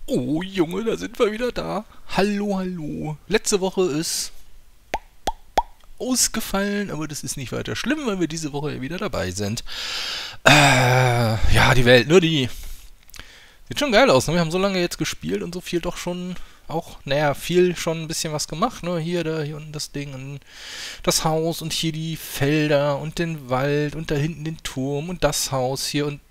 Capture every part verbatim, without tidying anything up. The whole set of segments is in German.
Oh Junge, da sind wir wieder da. Hallo, hallo. Letzte Woche ist ausgefallen, aber das ist nicht weiter schlimm, weil wir diese Woche wieder dabei sind. Äh, ja, die Welt, nur die. Sieht schon geil aus, ne? Wir haben so lange jetzt gespielt und so viel doch schon auch, naja, viel schon ein bisschen was gemacht, ne? Hier, da, hier unten das Ding und das Haus und hier die Felder und den Wald und da hinten den Turm und das Haus hier und...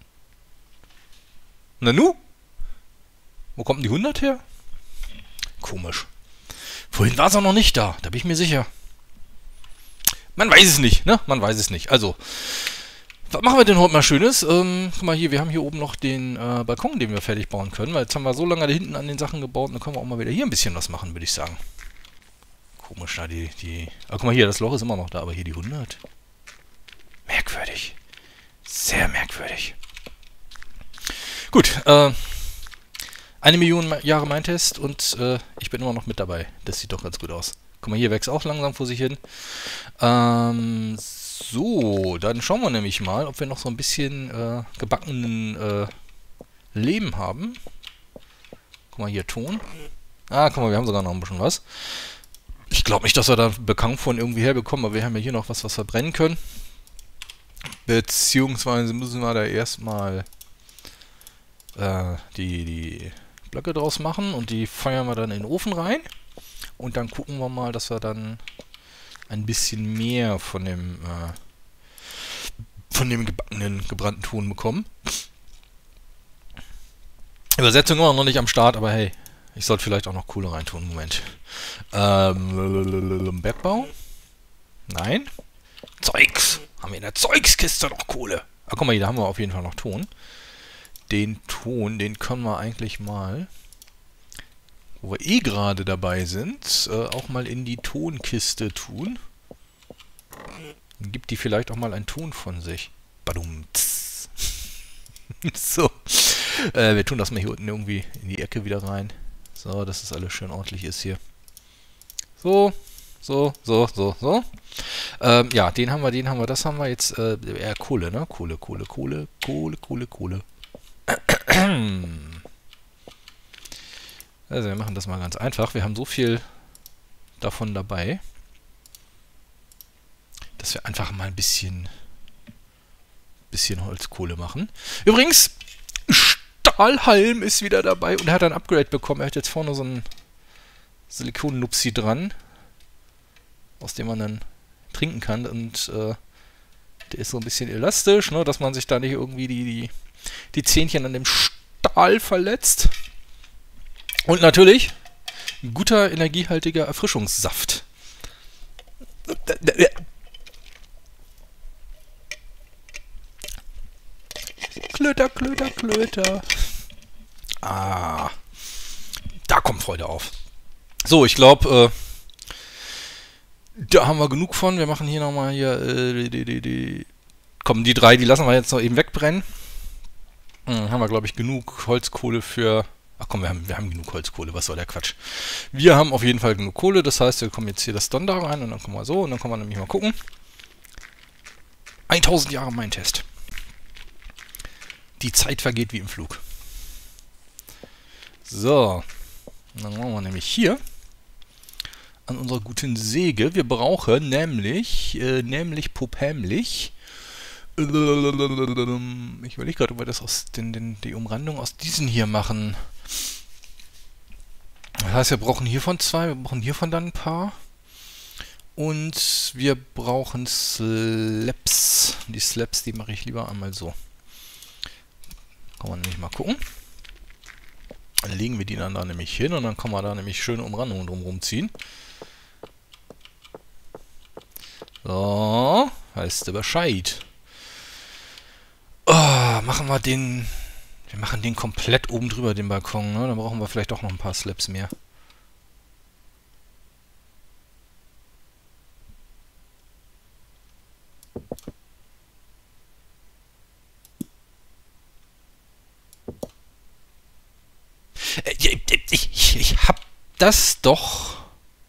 Nanu? Wo kommt denn die hundert her? Komisch. Vorhin war es auch noch nicht da, da bin ich mir sicher. Man weiß es nicht, ne? Man weiß es nicht. Also, was machen wir denn heute mal Schönes? Ähm, guck mal hier, wir haben hier oben noch den äh, Balkon, den wir fertig bauen können, weil jetzt haben wir so lange da hinten an den Sachen gebaut, dann können wir auch mal wieder hier ein bisschen was machen, würde ich sagen. Komisch, da die, die... Ah, guck mal hier, das Loch ist immer noch da, aber hier die hundert. Merkwürdig. Sehr merkwürdig. Gut, äh... Eine Million Jahre mein Test und äh, ich bin immer noch mit dabei. Das sieht doch ganz gut aus. Guck mal, hier wächst auch langsam vor sich hin. Ähm, so, dann schauen wir nämlich mal, ob wir noch so ein bisschen äh, gebackenen äh, Lehm haben. Guck mal, hier Ton. Ah, guck mal, wir haben sogar noch ein bisschen was. Ich glaube nicht, dass wir da Bekannt von irgendwie herbekommen, aber wir haben ja hier noch was, was wir brennen können. Beziehungsweise müssen wir da erstmal äh, die, die Blöcke draus machen und die feuern wir dann in den Ofen rein. Und dann gucken wir mal, dass wir dann ein bisschen mehr von dem äh, von dem gebackenen, gebrannten Ton bekommen. Übersetzung immer noch nicht am Start, aber hey, ich sollte vielleicht auch noch Kohle reintun. Moment. Ähm, Bergbau? Nein. Zeugs! Haben wir in der Zeugskiste noch Kohle? Ah, guck mal hier, da haben wir auf jeden Fall noch Ton. Den Ton, den können wir eigentlich mal, wo wir eh gerade dabei sind, äh, auch mal in die Tonkiste tun. Dann gibt die vielleicht auch mal einen Ton von sich. Badum. So. Äh, wir tun das mal hier unten irgendwie in die Ecke wieder rein. So, dass das alles schön ordentlich ist hier. So, so, so, so, so. Ähm, ja, den haben wir, den haben wir, das haben wir jetzt, äh, eher Kohle, ne? Kohle, Kohle, Kohle, Kohle, Kohle, Kohle. Also wir machen das mal ganz einfach. Wir haben so viel davon dabei, dass wir einfach mal ein bisschen bisschen Holzkohle machen. Übrigens, Stahlhalm ist wieder dabei und er hat ein Upgrade bekommen. Er hat jetzt vorne so einen Silikon-Nupsi dran, aus dem man dann trinken kann und äh, der ist so ein bisschen elastisch, ne, dass man sich da nicht irgendwie die, die die Zähnchen an dem Stahl verletzt. Und natürlich ein guter, energiehaltiger Erfrischungssaft. Klöter, Klöter, Klöter. Ah, da kommt Freude auf. So, ich glaube, äh, da haben wir genug von. Wir machen hier nochmal hier, äh, die, die, die. Komm, die drei, die lassen wir jetzt noch eben wegbrennen. Hm, haben wir, glaube ich, genug Holzkohle für... Ach komm, wir haben, wir haben genug Holzkohle, was soll der Quatsch. Wir haben auf jeden Fall genug Kohle, das heißt, wir kommen jetzt hier das Don da rein und dann kommen wir so und dann können wir nämlich mal gucken. tausend Jahre mein Test. Die Zeit vergeht wie im Flug. So, dann machen wir nämlich hier an unserer guten Säge. Wir brauchen nämlich, äh, nämlich popämlich... Ich überlege gerade, ob wir das aus den, den, die Umrandung aus diesen hier machen. Das heißt, wir brauchen hiervon zwei, wir brauchen hiervon dann ein paar. Und wir brauchen Slabs. Die Slabs, die mache ich lieber einmal so. Kann man nämlich mal gucken. Dann legen wir die dann da nämlich hin und dann kann man da nämlich schöne Umrandungen drumherum ziehen. So, weißt du Bescheid. Oh, machen wir den... Wir machen den komplett oben drüber, den Balkon, ne? Dann brauchen wir vielleicht auch noch ein paar Slabs mehr. Ich, ich, ich hab das doch...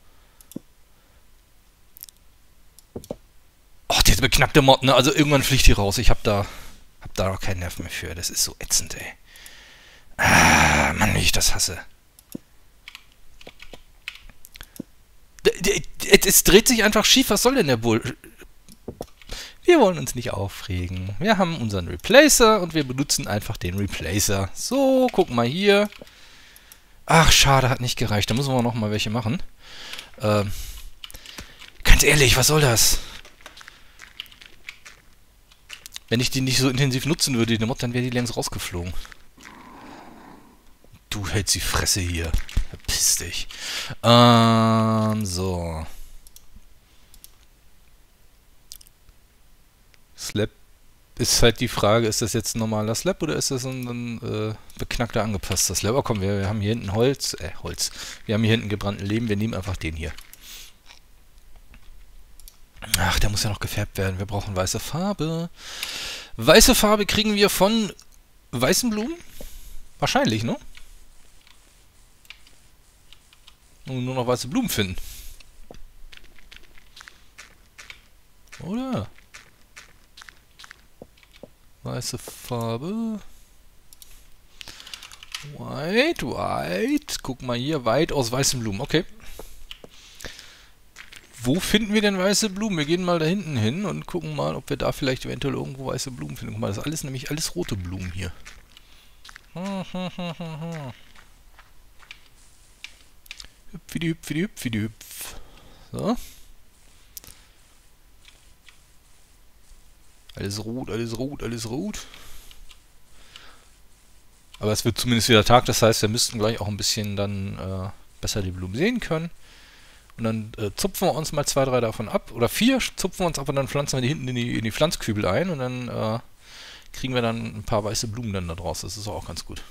Oh, diese beknackte Mod, ne? Also irgendwann fliegt die raus. Ich hab da... Hab da auch keinen Nerv mehr für. Das ist so ätzend, ey. Ah, Mann, wie ich das hasse. Es dreht sich einfach schief. Was soll denn der Bull? Wir wollen uns nicht aufregen. Wir haben unseren Replacer und wir benutzen einfach den Replacer. So, guck mal hier. Ach, schade, hat nicht gereicht. Da müssen wir noch mal welche machen. Ähm, ganz ehrlich, was soll das? Wenn ich die nicht so intensiv nutzen würde, die Mod, dann wäre die längst rausgeflogen. Du hältst die Fresse hier. Verpiss dich. Ähm, so. Slab ist halt die Frage, ist das jetzt ein normaler Slab oder ist das ein, ein äh, beknackter, angepasster Slab? Oh komm, wir, wir haben hier hinten Holz, äh, Holz. Wir haben hier hinten gebrannten Lehm, wir nehmen einfach den hier. Ach, der muss ja noch gefärbt werden. Wir brauchen weiße Farbe. Weiße Farbe kriegen wir von weißen Blumen? Wahrscheinlich, ne? Und nur noch weiße Blumen finden. Oder? Weiße Farbe. White, white. Guck mal hier, white aus weißen Blumen. Okay. Wo finden wir denn weiße Blumen? Wir gehen mal da hinten hin und gucken mal, ob wir da vielleicht eventuell irgendwo weiße Blumen finden. Guck mal, das ist alles nämlich alles rote Blumen hier. Hüpfidi, hüpfidi, hüpfidi, hüpf. So. Alles rot, alles rot, alles rot. Aber es wird zumindest wieder Tag, das heißt, wir müssten gleich auch ein bisschen dann äh, besser die Blumen sehen können. Und dann äh, zupfen wir uns mal zwei, drei davon ab. Oder vier zupfen wir uns ab und dann pflanzen wir die hinten in die, in die Pflanzkübel ein. Und dann äh, kriegen wir dann ein paar weiße Blumen dann da draus. Das ist auch ganz gut.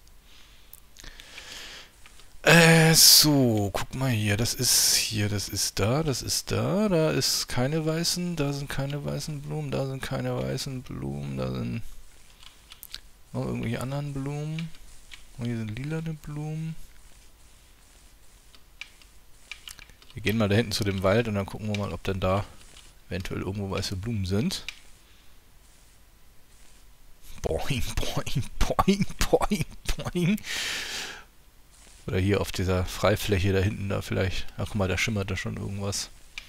Äh, so, guck mal hier. Das ist hier, das ist da, das ist da. Da ist keine weißen, da sind keine weißen Blumen, da sind keine weißen Blumen, da sind noch irgendwelche anderen Blumen. Und hier sind lilane Blumen. Wir gehen mal da hinten zu dem Wald und dann gucken wir mal, ob denn da eventuell irgendwo weiße Blumen sind. Boing, boing, boing, boing, boing. Oder hier auf dieser Freifläche da hinten da vielleicht. Ach guck mal, da schimmert da schon irgendwas.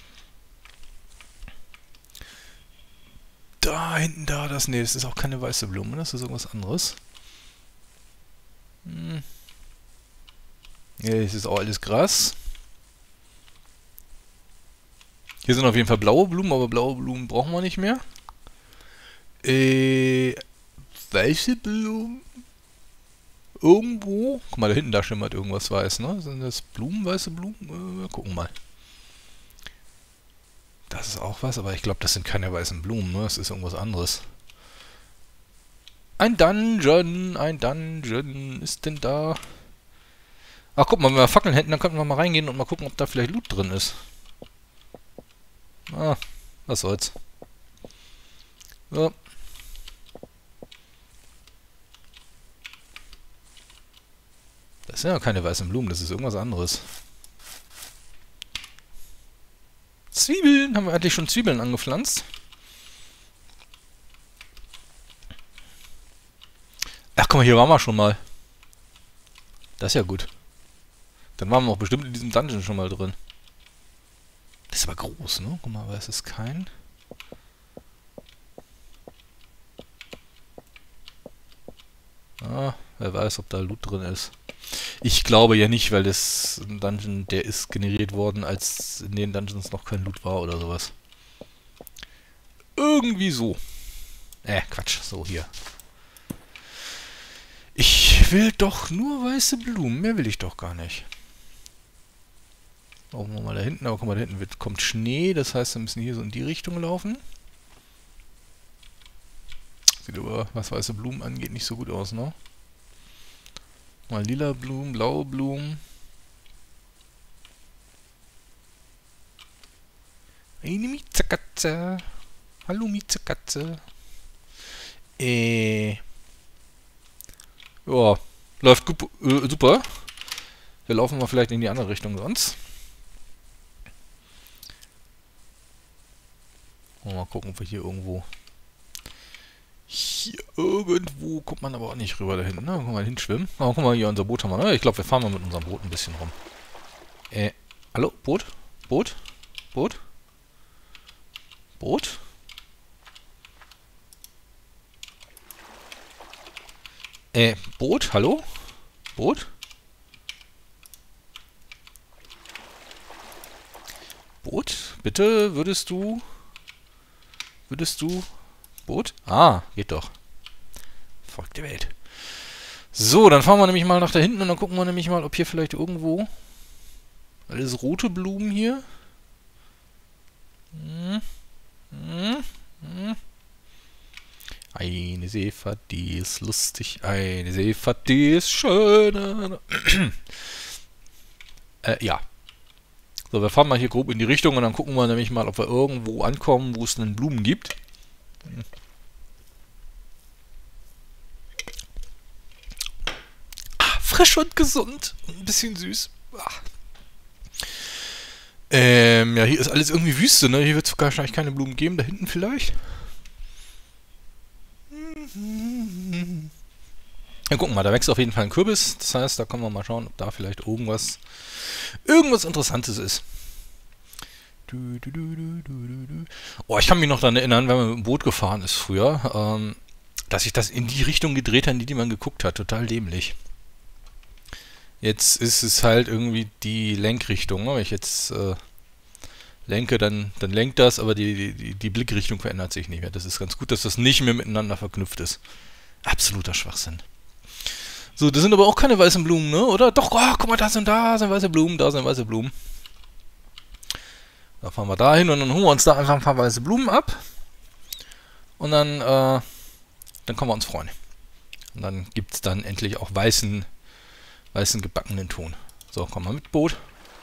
Da hinten da, das, nee, das ist auch keine weiße Blume, das ist irgendwas anderes. Hm. Ja, das ist auch alles Gras. Hier sind auf jeden Fall blaue Blumen, aber blaue Blumen brauchen wir nicht mehr. Äh, weiße Blumen? Irgendwo? Guck mal, da hinten, da schimmert irgendwas weiß, ne? Sind das Blumen, weiße Blumen? Äh, gucken mal. Das ist auch was, aber ich glaube, das sind keine weißen Blumen, ne? Das ist irgendwas anderes. Ein Dungeon, ein Dungeon ist denn da? Ach, guck mal, wenn wir Fackeln hätten, dann könnten wir mal reingehen und mal gucken, ob da vielleicht Loot drin ist. Ah, was soll's. So. Das sind ja keine weißen Blumen, das ist irgendwas anderes. Zwiebeln! Haben wir eigentlich schon Zwiebeln angepflanzt? Ach, guck mal, hier waren wir schon mal. Das ist ja gut. Dann waren wir auch bestimmt in diesem Dungeon schon mal drin. Das ist aber groß, ne? Guck mal, aber es ist kein... Ah, wer weiß, ob da Loot drin ist. Ich glaube ja nicht, weil das ein Dungeon, der ist generiert worden, als in den Dungeons noch kein Loot war oder sowas. Irgendwie so. Äh, Quatsch, so hier. Ich will doch nur weiße Blumen, mehr will ich doch gar nicht. Brauchen wir mal da hinten, aber guck mal, da hinten wird, kommt Schnee, das heißt, wir müssen hier so in die Richtung laufen. Sieht aber, was weiße Blumen angeht, nicht so gut aus, ne? Mal lila Blumen, blaue Blumen. Eine Miezekatze. Hallo Miezekatze. Äh. Ja, läuft äh, super. Wir laufen mal vielleicht in die andere Richtung sonst. Mal gucken, ob wir hier irgendwo Hier irgendwo kommt man aber auch nicht rüber da hinten, ne? Können wir mal hinschwimmen. Oh, guck mal, hier unser Boot haben wir, ne? Ich glaube, wir fahren mal mit unserem Boot ein bisschen rum. Äh, hallo? Boot? Boot? Boot? Boot? Äh, Boot? Hallo? Boot? Boot? Bitte, würdest du... Würdest du... Boot? Ah, geht doch. Folgt der Welt. So, dann fahren wir nämlich mal nach da hinten und dann gucken wir nämlich mal, ob hier vielleicht irgendwo... Alles rote Blumen hier. Hm. Hm. Hm. Eine Seefahrt, die ist lustig. Eine Seefahrt, die ist schön. äh, ja. So, wir fahren mal hier grob in die Richtung und dann gucken wir nämlich mal, ob wir irgendwo ankommen, wo es einen Blumen gibt. Ah, frisch und gesund. Ein bisschen süß. Ah. Ähm, ja, hier ist alles irgendwie Wüste, ne? Hier wird es wahrscheinlich keine Blumen geben. Da hinten vielleicht. Ja, gucken wir mal, da wächst auf jeden Fall ein Kürbis. Das heißt, da können wir mal schauen, ob da vielleicht irgendwas, irgendwas Interessantes ist. Du, du, du, du, du, du. Oh, ich kann mich noch daran erinnern, wenn man mit dem Boot gefahren ist früher, ähm, dass sich das in die Richtung gedreht hat, in die man geguckt hat. Total dämlich. Jetzt ist es halt irgendwie die Lenkrichtung. Ne? Wenn ich jetzt äh, lenke, dann, dann lenkt das, aber die, die, die Blickrichtung verändert sich nicht mehr. Das ist ganz gut, dass das nicht mehr miteinander verknüpft ist. Absoluter Schwachsinn. So, das sind aber auch keine weißen Blumen, ne? Oder? Doch, oh, guck mal, da sind, da sind weiße Blumen, da sind weiße Blumen. Da fahren wir da hin und dann holen wir uns da einfach ein paar weiße Blumen ab. Und dann, äh, dann können wir uns freuen. Und dann gibt es dann endlich auch weißen, weißen gebackenen Ton. So, komm mal mit, Boot.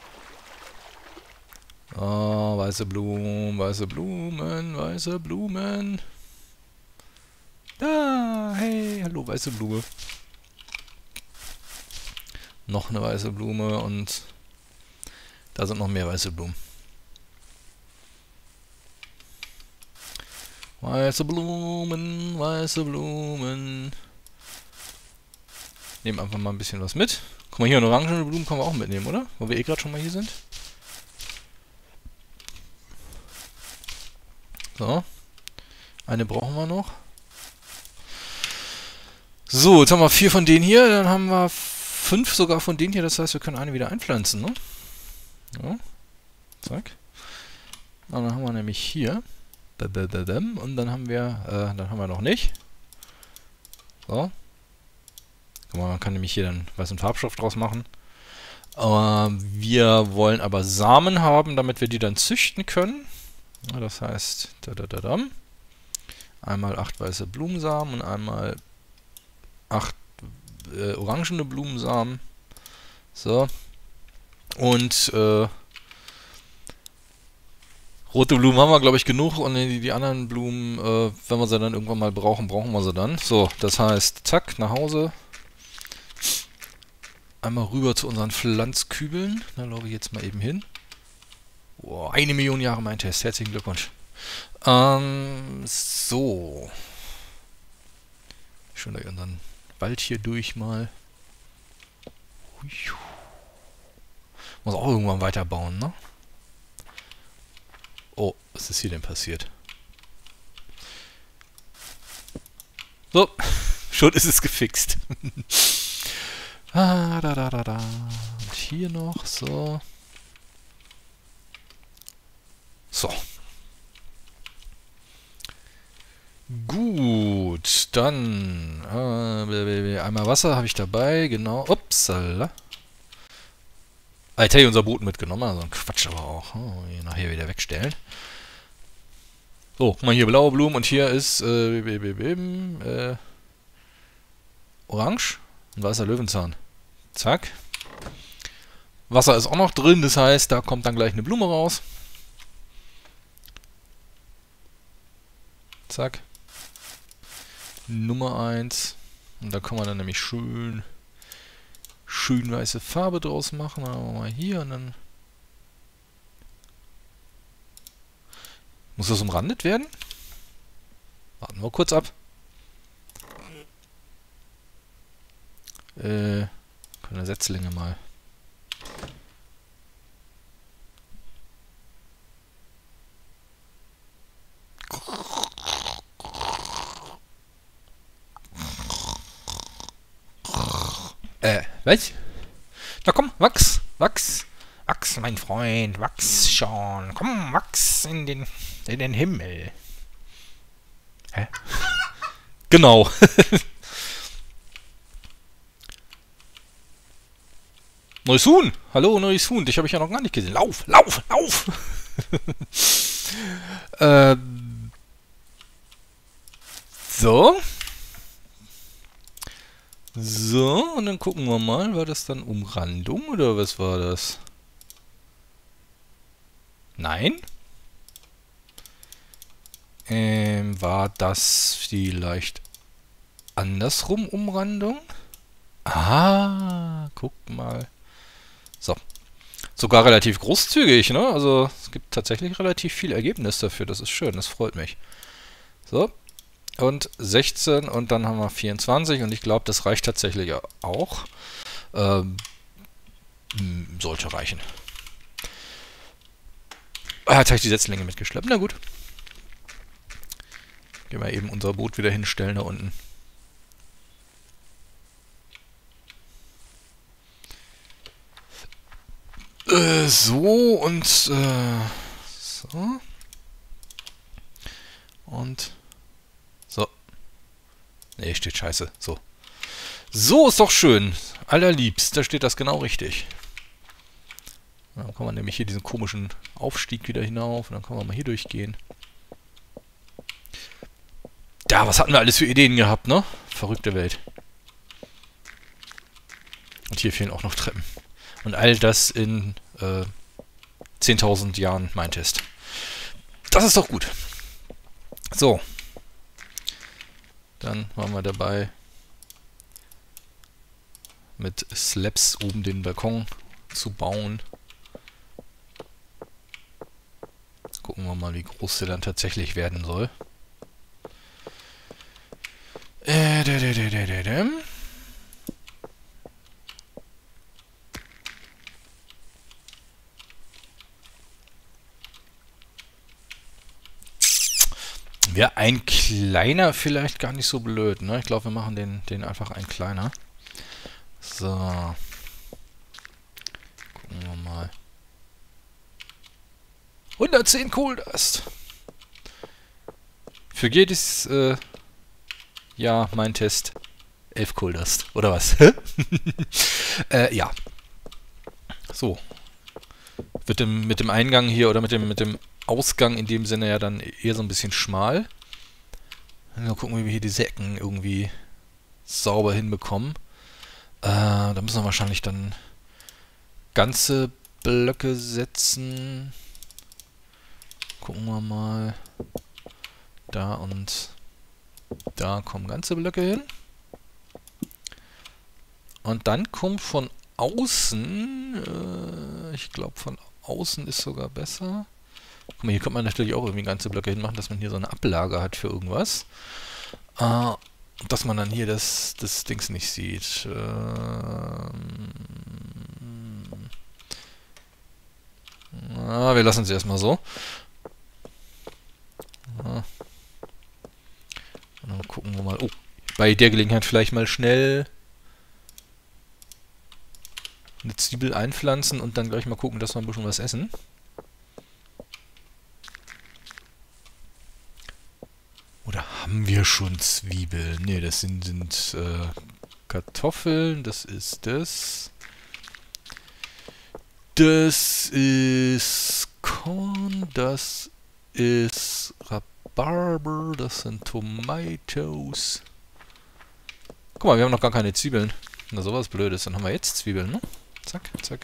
Oh, weiße Blumen, weiße Blumen, weiße Blumen. Da, hey, hallo, weiße Blume. Noch eine weiße Blume und da sind noch mehr weiße Blumen. Weiße Blumen, weiße Blumen. Nehmen einfach mal ein bisschen was mit. Guck mal, hier eine orangene Blumen können wir auch mitnehmen, oder? Wo wir eh gerade schon mal hier sind. So. Eine brauchen wir noch. So, jetzt haben wir vier von denen hier. Dann haben wir fünf sogar von denen hier. Das heißt, wir können eine wieder einpflanzen, ne? So. Zack. Und dann haben wir nämlich hier. Und dann haben wir, äh, dann haben wir noch nicht. So. Guck mal, man kann nämlich hier dann weißen Farbstoff draus machen. Äh, wir wollen aber Samen haben, damit wir die dann züchten können. Ja, das heißt, da, da, da, da. Einmal acht weiße Blumensamen und einmal acht äh, orangene Blumensamen. So. Und äh, rote Blumen haben wir, glaube ich, genug. Und die, die anderen Blumen, äh, wenn wir sie dann irgendwann mal brauchen, brauchen wir sie dann. So, das heißt, zack, nach Hause. Einmal rüber zu unseren Pflanzkübeln. Da laufe ich jetzt mal eben hin. Oh, eine Million Jahre mein Test. Herzlichen Glückwunsch. Ähm, so. Schön durch unseren Wald hier durch mal. Muss auch irgendwann weiterbauen, ne? Oh, was ist hier denn passiert? So, schon ist es gefixt. ah, da, da, da, da. Und hier noch, so. So. Gut, dann äh, einmal Wasser habe ich dabei, genau. Upsala. Ah, jetzt hätte ich unser Boot mitgenommen, also Quatsch aber auch. Oh, hier nachher wieder wegstellen. So, guck mal hier blaue Blumen und hier ist äh, äh, Orange und weißer Löwenzahn. Zack. Wasser ist auch noch drin, das heißt, da kommt dann gleich eine Blume raus. Zack. Nummer eins. Und da kann man dann nämlich schön, schön weiße Farbe draus machen. Dann machen wir mal hier und dann. Muss das umrandet werden? Warten wir kurz ab. Äh, eine Setzlinge mal. Äh, was? Na komm, wachs, wachs, wachs, mein Freund, wachs schon. Komm, wachs in den, in den Himmel. Hä? Genau. Neues Huhn. Hallo, neues Huhn. Dich habe ich ja noch gar nicht gesehen. Lauf, lauf, lauf. ähm. So. So, und dann gucken wir mal, war das dann Umrandung oder was war das? Nein? Ähm, war das vielleicht andersrum Umrandung? Ah, guck mal. So. Sogar relativ großzügig, ne? Also es gibt tatsächlich relativ viel Ergebnis dafür. Das ist schön, das freut mich. So. Und sechzehn und dann haben wir vierundzwanzig und ich glaube, das reicht tatsächlich auch. Ähm, sollte reichen. Ah, jetzt habe ich die Setzlinge mitgeschleppt. Na gut. Gehen wir eben unser Boot wieder hinstellen da unten. Äh, so und äh, so. Und so. Ne, steht scheiße. So. So ist doch schön. Allerliebst, da steht das genau richtig. Dann kann man nämlich hier diesen komischen Aufstieg wieder hinauf und dann kann man mal hier durchgehen. Ja, was hatten wir alles für Ideen gehabt, ne? Verrückte Welt. Und hier fehlen auch noch Treppen. Und all das in äh, zehntausend Jahren mein Test. Das ist doch gut. So. Dann waren wir dabei, mit Slabs oben den Balkon zu bauen. Gucken wir mal, wie groß der dann tatsächlich werden soll. Äh, da, da, da, da, da, da. Wäre ein kleiner vielleicht gar nicht so blöd, ne? Ich glaube, wir machen den, den einfach ein kleiner. So. Gucken wir mal. hundertzehn Kohldust. Für jedes, äh, ja, mein Test. elf Kohldust. Oder was? äh, ja. So. Wird dem, mit dem Eingang hier oder mit dem, mit dem Ausgang in dem Sinne ja dann eher so ein bisschen schmal. Mal gucken, wie wir hier diese Ecken irgendwie sauber hinbekommen. Äh, da müssen wir wahrscheinlich dann ganze Blöcke setzen. Gucken wir mal. Da und da kommen ganze Blöcke hin. Und dann kommt von außen, äh, ich glaube von außen ist sogar besser. Guck mal, hier könnte man natürlich auch irgendwie ganze Blöcke hinmachen, dass man hier so eine Ablage hat für irgendwas. Äh, dass man dann hier das, das Dings nicht sieht. Ähm, na, wir lassen es erstmal so. Ja. Und dann gucken wir mal. Oh, bei der Gelegenheit vielleicht mal schnell eine Zwiebel einpflanzen und dann gleich mal gucken, dass wir ein bisschen was essen. Oder haben wir schon Zwiebeln? Ne, das sind, sind äh, Kartoffeln, das ist das. Das ist Korn, das ist Rhabarber, das sind Tomatoes. Guck mal, wir haben noch gar keine Zwiebeln. Na, sowas Blödes. Dann haben wir jetzt Zwiebeln, ne? Zack, zack.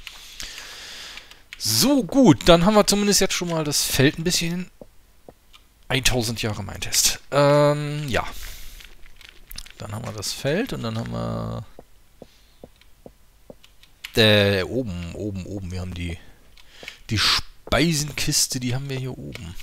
So, gut. Dann haben wir zumindest jetzt schon mal das Feld ein bisschen. tausend Jahre mein Test. Ähm, ja. Dann haben wir das Feld und dann haben wir... Äh, oben, oben, oben. Wir haben die... Die Speisenkiste, die haben wir hier oben.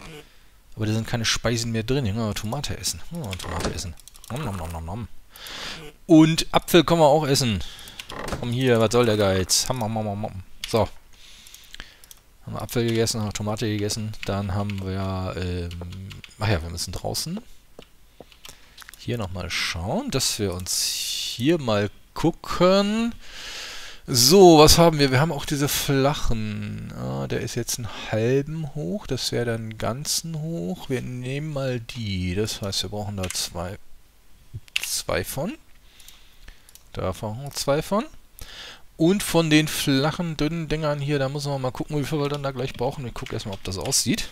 Aber da sind keine Speisen mehr drin. Ja, Tomate essen. Oh, Tomate essen. Nom, nom, nom, nom, nom. Und Apfel können wir auch essen. Komm hier, was soll der Geiz? Ham, ham, ham, ham. So. Haben wir Apfel gegessen, haben wir Tomate gegessen. Dann haben wir, ähm, ach ja, wir müssen draußen hier nochmal schauen, dass wir uns hier mal gucken. So, was haben wir? Wir haben auch diese flachen. Ah, der ist jetzt einen halben hoch. Das wäre dann einen ganzen hoch. Wir nehmen mal die. Das heißt, wir brauchen da zwei, zwei von. Da brauchen wir zwei von. Und von den flachen, dünnen Dingern hier, da müssen wir mal gucken, wie viel wir dann da gleich brauchen. Ich gucke erstmal, ob das aussieht.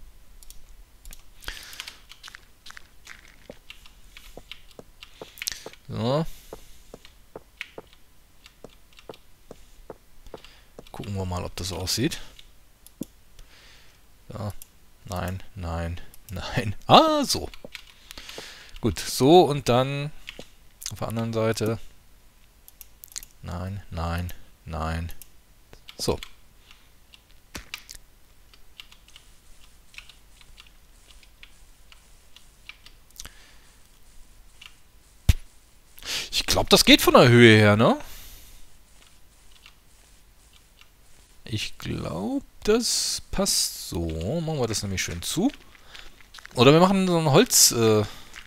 So. Gucken wir mal, ob das so aussieht. Ja. Nein, nein, nein. Ah, so. Gut, so und dann auf der anderen Seite. Nein, nein, nein. So. Ich glaube, das geht von der Höhe her, ne? Ich glaube, das passt so. Machen wir das nämlich schön zu. Oder wir machen so eine Holz, äh,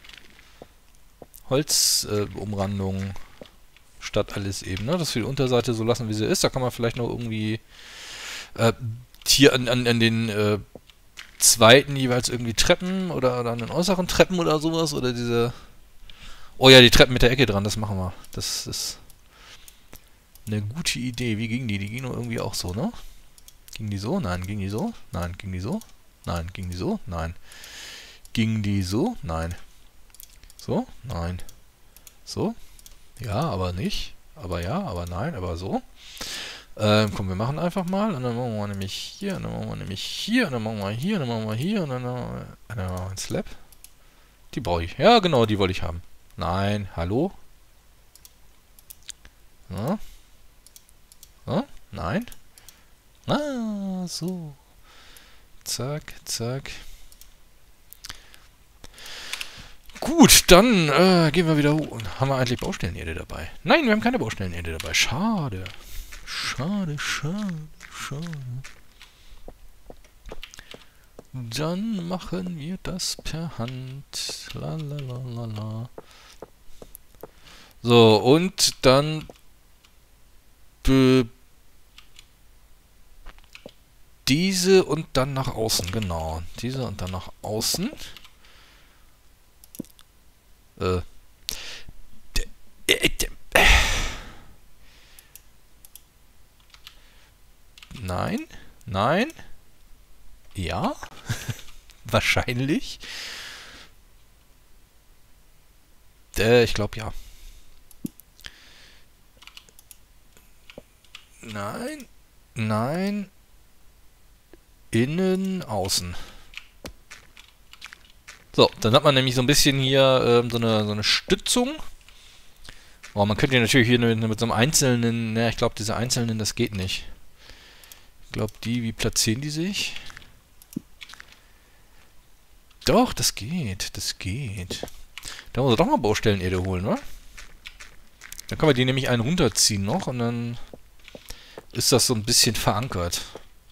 Holzumrandung äh, statt alles eben, ne? Dass wir die Unterseite so lassen, wie sie ist. Da kann man vielleicht noch irgendwie äh, hier an, an, an den äh, zweiten jeweils irgendwie Treppen oder, oder an den äußeren Treppen oder sowas. Oder diese... Oh ja, die Treppen mit der Ecke dran, das machen wir. Das ist eine gute Idee. Wie ging die? Die ging nur irgendwie auch so, ne? Ging die so? Nein. Ging die so? Nein. Ging die so? Nein. Ging die so? Nein. Ging die so? Nein. So? Nein. So? Ja, aber nicht. Aber ja, aber nein, aber so. Ähm, komm, wir machen einfach mal. Und dann machen wir nämlich hier, und dann machen wir nämlich hier, und dann machen wir hier, und dann machen wir hier, und dann machen wir, und dann machen wir einen Slab. Die brauche ich. Ja, genau, die wollte ich haben. Nein, hallo? Ja. Ja? Nein? Ah, so. Zack, zack. Gut, dann äh, gehen wir wieder hoch. Haben wir eigentlich Baustellenerde dabei? Nein, wir haben keine Baustellenerde dabei. Schade. Schade, schade, schade. Dann machen wir das per Hand. Lalalala. So, und dann diese und dann nach außen, genau. Diese und dann nach außen. Äh. Nein, nein. Ja, wahrscheinlich. Äh, ich glaube ja. Nein, nein. Innen, außen. So, dann hat man nämlich so ein bisschen hier ähm, so, eine, so eine Stützung. Oh, man könnte ja natürlich hier mit, mit so einem einzelnen, ne, ich glaube diese einzelnen, das geht nicht. Ich glaube die, wie platzieren die sich? Doch, das geht, das geht. Da muss er doch mal Baustellenerde holen, wa? Dann können wir die nämlich einen runterziehen noch und dann ist das so ein bisschen verankert.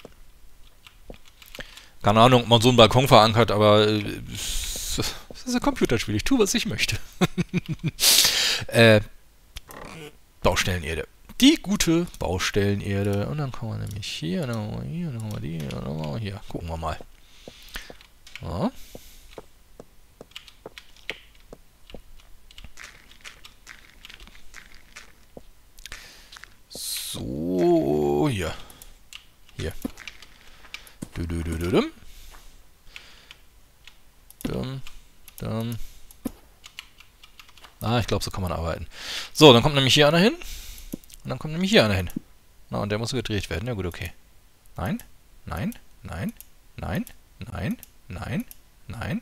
Keine Ahnung, ob man so einen Balkon verankert, aber äh, das ist ein Computerspiel. Ich tue, was ich möchte. äh, Baustellenerde. Die gute Baustellenerde. Und dann kommen wir nämlich hier, dann haben wir hier, dann haben wir die, dann haben wir hier. Gucken wir mal. So. So, hier. Hier. Du, du, du, du, dum. Dum, dum. Ah, ich glaube, so kann man arbeiten. So, dann kommt nämlich hier einer hin. Und dann kommt nämlich hier einer hin. Na, und der muss gedreht werden. Ja gut, okay. Nein, nein, nein, nein, nein, nein, nein.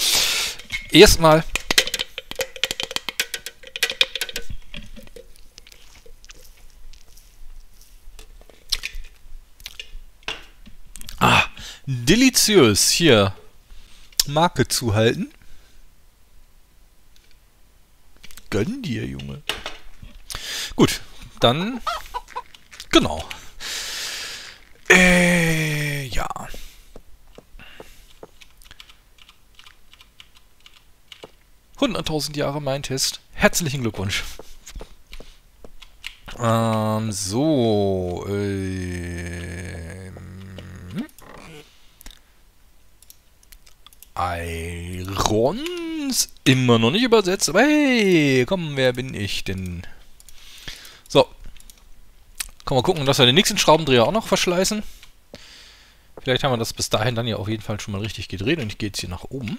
Erstmal deliziös hier Marke zuhalten. Gönn dir, Junge. Gut, dann genau. Äh, ja. hunderttausend Jahre mein Test. Herzlichen Glückwunsch. Ähm, so. Ähm, Irons immer noch nicht übersetzt. Aber hey, komm, wer bin ich denn? So. Können wir gucken, dass wir den nächsten Schraubendreher auch noch verschleißen. Vielleicht haben wir das bis dahin dann ja auf jeden Fall schon mal richtig gedreht. Und ich gehe jetzt hier nach oben.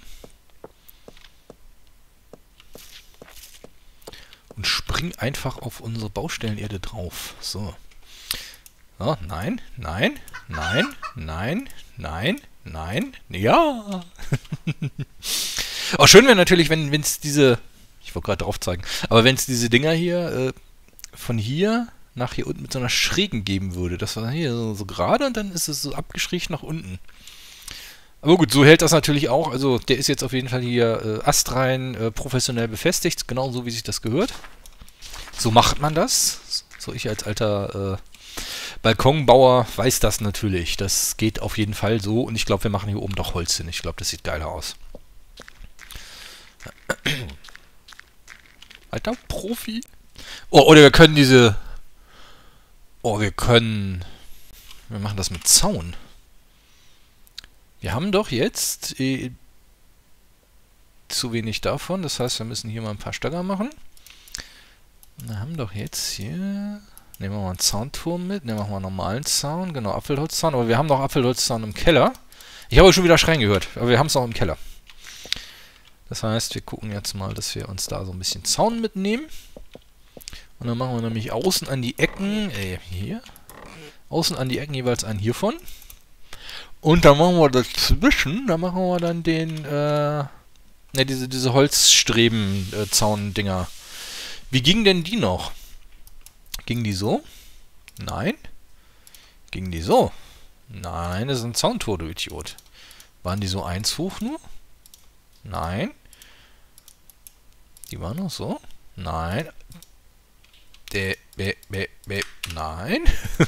Und spring einfach auf unsere Baustellenerde drauf. So. So, nein, nein, nein, nein, nein, nein, ja. Auch schön wäre natürlich, wenn es diese, ich wollte gerade drauf zeigen, aber wenn es diese Dinger hier äh, von hier nach hier unten mit so einer Schrägen geben würde. Das war hier so, so gerade und dann ist es so abgeschrägt nach unten. Aber gut, so hält das natürlich auch. Also der ist jetzt auf jeden Fall hier äh, astrein äh, professionell befestigt, genauso wie sich das gehört. So macht man das. So, ich als alter äh, Balkonbauer weiß das natürlich. Das geht auf jeden Fall so und ich glaube, wir machen hier oben doch Holz hin. Ich glaube, das sieht geiler aus. Alter Profi. Oh, oder wir können diese... Oh, wir können... Wir machen das mit Zaun. Wir haben doch jetzt äh, zu wenig davon. Das heißt, wir müssen hier mal ein paar Stöcker machen. Wir haben doch jetzt hier... Nehmen wir mal einen Zaunturm mit. Nehmen wir mal einen normalen Zaun. Genau, Apfelholzzaun. Aber wir haben noch Apfelholzzaun im Keller. Ich habe schon wieder Schreien gehört. Aber wir haben es noch im Keller. Das heißt, wir gucken jetzt mal, dass wir uns da so ein bisschen Zaun mitnehmen. Und dann machen wir nämlich außen an die Ecken... Äh, hier... Außen an die Ecken jeweils einen hiervon. Und dann machen wir dazwischen, da machen wir dann den, äh, ne, diese, diese Holzstreben-Zaun-Dinger. Wie gingen denn die noch? Gingen die so? Nein. Gingen die so? Nein, das ist ein Zauntor, du Idiot. Waren die so eins hoch nur? Nein. Die waren noch so? Nein. De, be, be, be, nein.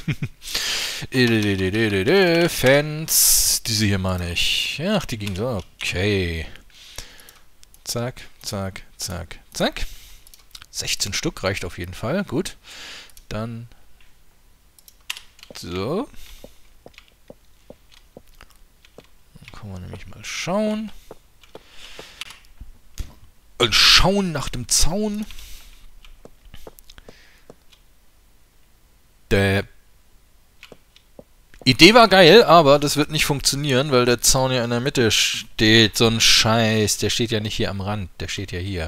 Fans. Diese hier meine ich. Ach, die ging so. Okay. Zack, zack, zack, zack. sechzehn Stück reicht auf jeden Fall. Gut. Dann so. Dann können wir nämlich mal schauen. Und schauen nach dem Zaun. Der Idee war geil, aber das wird nicht funktionieren, weil der Zaun ja in der Mitte steht. So ein Scheiß. Der steht ja nicht hier am Rand. Der steht ja hier.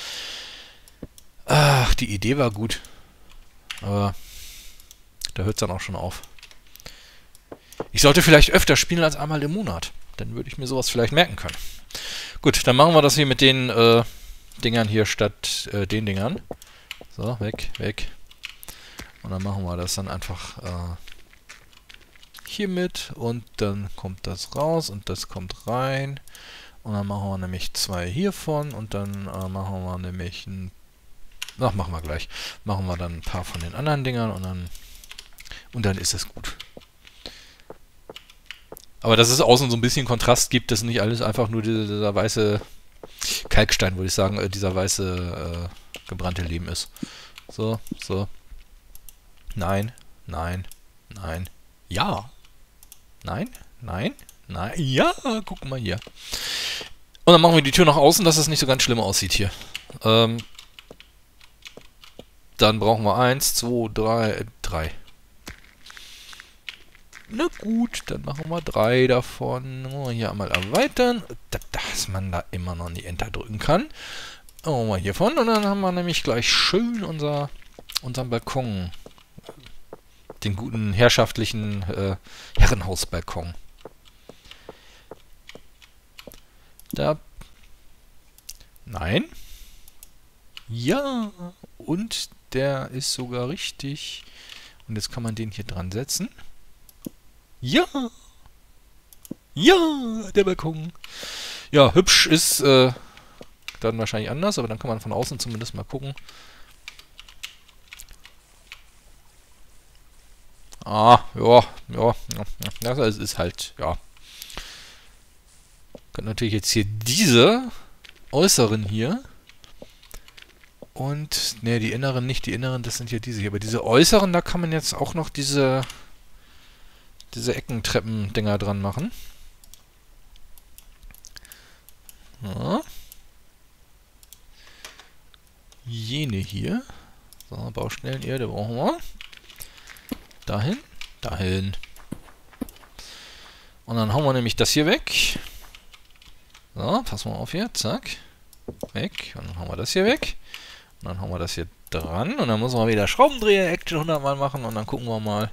Ach, die Idee war gut. Aber da hört es dann auch schon auf. Ich sollte vielleicht öfter spielen als einmal im Monat. Dann würde ich mir sowas vielleicht merken können. Gut, dann machen wir das hier mit den äh, Dingern hier statt äh, den Dingern. So, weg, weg. Und dann machen wir das dann einfach äh, hier mit und dann kommt das raus und das kommt rein. Und dann machen wir nämlich zwei hiervon und dann äh, machen wir nämlich ein... Ach, machen wir gleich. Machen wir dann ein paar von den anderen Dingern und dann und dann ist es gut. Aber dass es außen so ein bisschen Kontrast gibt, dass nicht alles einfach nur dieser, dieser weiße Kalkstein, würde ich sagen, äh, dieser weiße äh, gebrannte Lehm ist. So, so. Nein, nein, nein, ja. Nein, nein, nein, ja, guck mal hier. Und dann machen wir die Tür nach außen, dass es nicht so ganz schlimm aussieht hier. Ähm, dann brauchen wir eins, zwei, drei, drei. Na gut, dann machen wir drei davon. Hier einmal erweitern, dass man da immer noch die Enter drücken kann. Machen wir hiervon und dann haben wir nämlich gleich schön unser, unseren Balkon. Den guten herrschaftlichen äh, Herrenhausbalkon. Da. Nein. Ja. Und der ist sogar richtig. Und jetzt kann man den hier dran setzen. Ja. Ja, der Balkon. Ja, hübsch ist äh, dann wahrscheinlich anders, aber dann kann man von außen zumindest mal gucken. Ah, ja, ja, ja. Das ist halt, ja. Kann natürlich jetzt hier diese äußeren hier. Und, ne, die inneren nicht, die inneren, das sind ja diese hier. Aber diese äußeren, da kann man jetzt auch noch diese, diese Eckentreppen-Dinger dran machen. Ja. Jene hier. So, Baustellenerde brauchen wir. Dahin, dahin. Und dann hauen wir nämlich das hier weg. So, passen wir auf hier, zack. Weg. Und dann hauen wir das hier weg. Und dann hauen wir das hier dran. Und dann müssen wir wieder Schraubendreher-Action hundert Mal machen. Und dann gucken wir mal.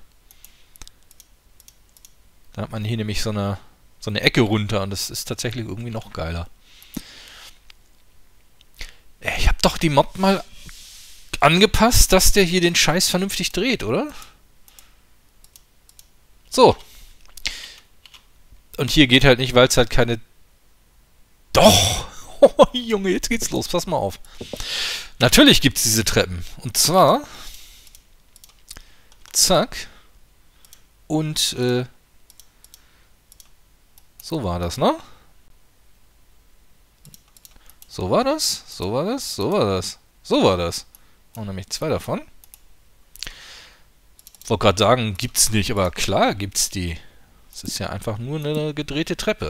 Dann hat man hier nämlich so eine, so eine Ecke runter. Und das ist tatsächlich irgendwie noch geiler. Ich habe doch die Mod mal angepasst, dass der hier den Scheiß vernünftig dreht, oder? So. Und hier geht halt nicht, weil es halt keine... Doch! Oh, Junge, jetzt geht's los. Pass mal auf. Natürlich gibt es diese Treppen. Und zwar... Zack. Und, äh... so war das, ne? So war das, so war das, so war das, so war das. Und nämlich zwei davon. Ich wollte gerade sagen, gibt's nicht, aber klar gibt's die. Es ist ja einfach nur eine gedrehte Treppe.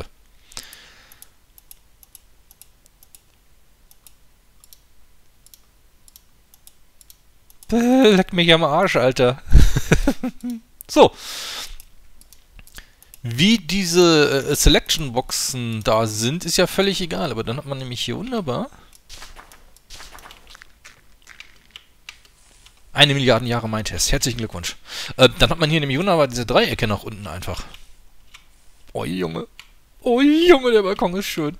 Bäh, leck mich am Arsch, Alter. So. Wie diese äh, Selection-Boxen da sind, ist ja völlig egal. Aber dann hat man nämlich hier wunderbar eine Milliarde Jahre mein Test. Herzlichen Glückwunsch. Äh, dann hat man hier nämlich wunderbar diese Dreiecke nach unten einfach. Oh Junge. Oh Junge, der Balkon ist schön.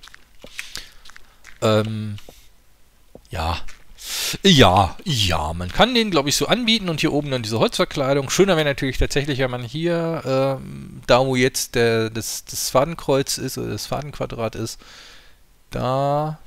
Ähm. Ja. Ja, ja, man kann den, glaube ich, so anbieten und hier oben dann diese Holzverkleidung. Schöner wäre natürlich tatsächlich, wenn man hier, ähm, da wo jetzt der, das, das Fadenkreuz ist, oder das Fadenquadrat ist, da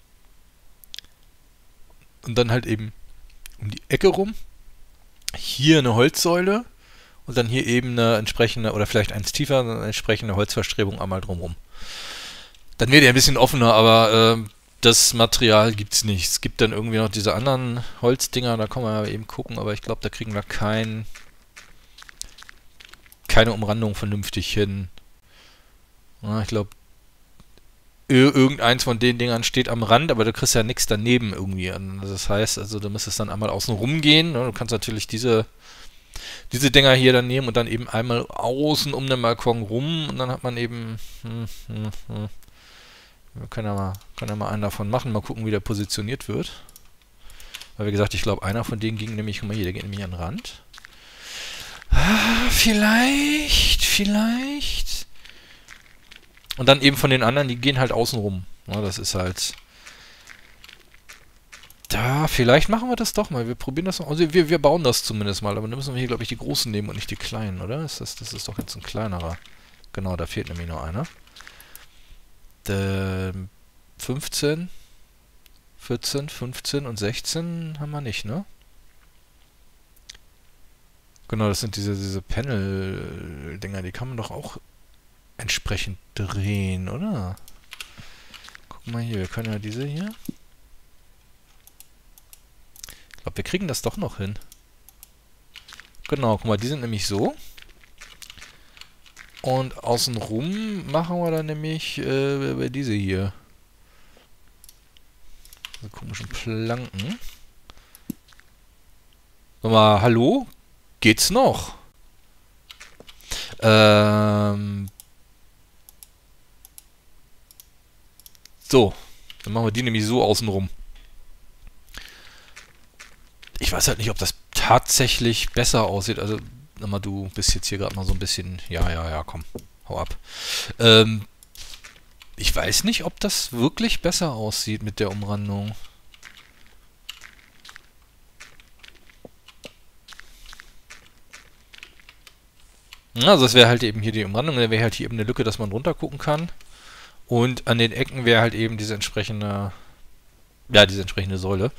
und dann halt eben um die Ecke rum, hier eine Holzsäule und dann hier eben eine entsprechende, oder vielleicht eins tiefer, eine entsprechende Holzverstrebung einmal drumherum. Dann wäre der ein bisschen offener, aber, ähm, das Material gibt's nicht. Es gibt dann irgendwie noch diese anderen Holzdinger, da kann man ja eben gucken, aber ich glaube, da kriegen wir kein, keine Umrandung vernünftig hin. Ja, ich glaube, irgendeins von den Dingern steht am Rand, aber du kriegst ja nichts daneben irgendwie. Also das heißt, also du müsstest dann einmal außen rum gehen. Du kannst natürlich diese, diese Dinger hier dann nehmen und dann eben einmal außen um den Balkon rum und dann hat man eben... Hm, hm, hm. Wir können ja, mal, können ja mal einen davon machen, mal gucken, wie der positioniert wird. Weil, wie gesagt, ich glaube, einer von denen ging nämlich, guck mal hier, der geht nämlich an den Rand. Ah, vielleicht, vielleicht. Und dann eben von den anderen, die gehen halt außen rum. Ja, das ist halt... Da, vielleicht machen wir das doch mal. Wir probieren das mal. Also wir, wir bauen das zumindest mal. Aber dann müssen wir hier, glaube ich, die großen nehmen und nicht die kleinen, oder? Ist das, das ist doch jetzt ein kleinerer. Genau, da fehlt nämlich nur einer. fünfzehn, vierzehn, fünfzehn und sechzehn haben wir nicht, ne? Genau, das sind diese, diese Panel-Dinger, die kann man doch auch entsprechend drehen, oder? Guck mal hier, wir können ja diese hier. Ich glaube, wir kriegen das doch noch hin. Genau, guck mal, die sind nämlich so. Und außenrum machen wir dann nämlich äh, diese hier. Diese komischen Planken. Sag mal, hallo? Geht's noch? Ähm. So. Dann machen wir die nämlich so außenrum. Ich weiß halt nicht, ob das tatsächlich besser aussieht. Also... Sag mal, du bist jetzt hier gerade mal so ein bisschen... Ja, ja, ja, komm. Hau ab. Ähm, ich weiß nicht, ob das wirklich besser aussieht mit der Umrandung. Also das wäre halt eben hier die Umrandung, da wäre halt hier eben eine Lücke, dass man runter gucken kann. Und an den Ecken wäre halt eben diese entsprechende, ja, diese entsprechende Säule.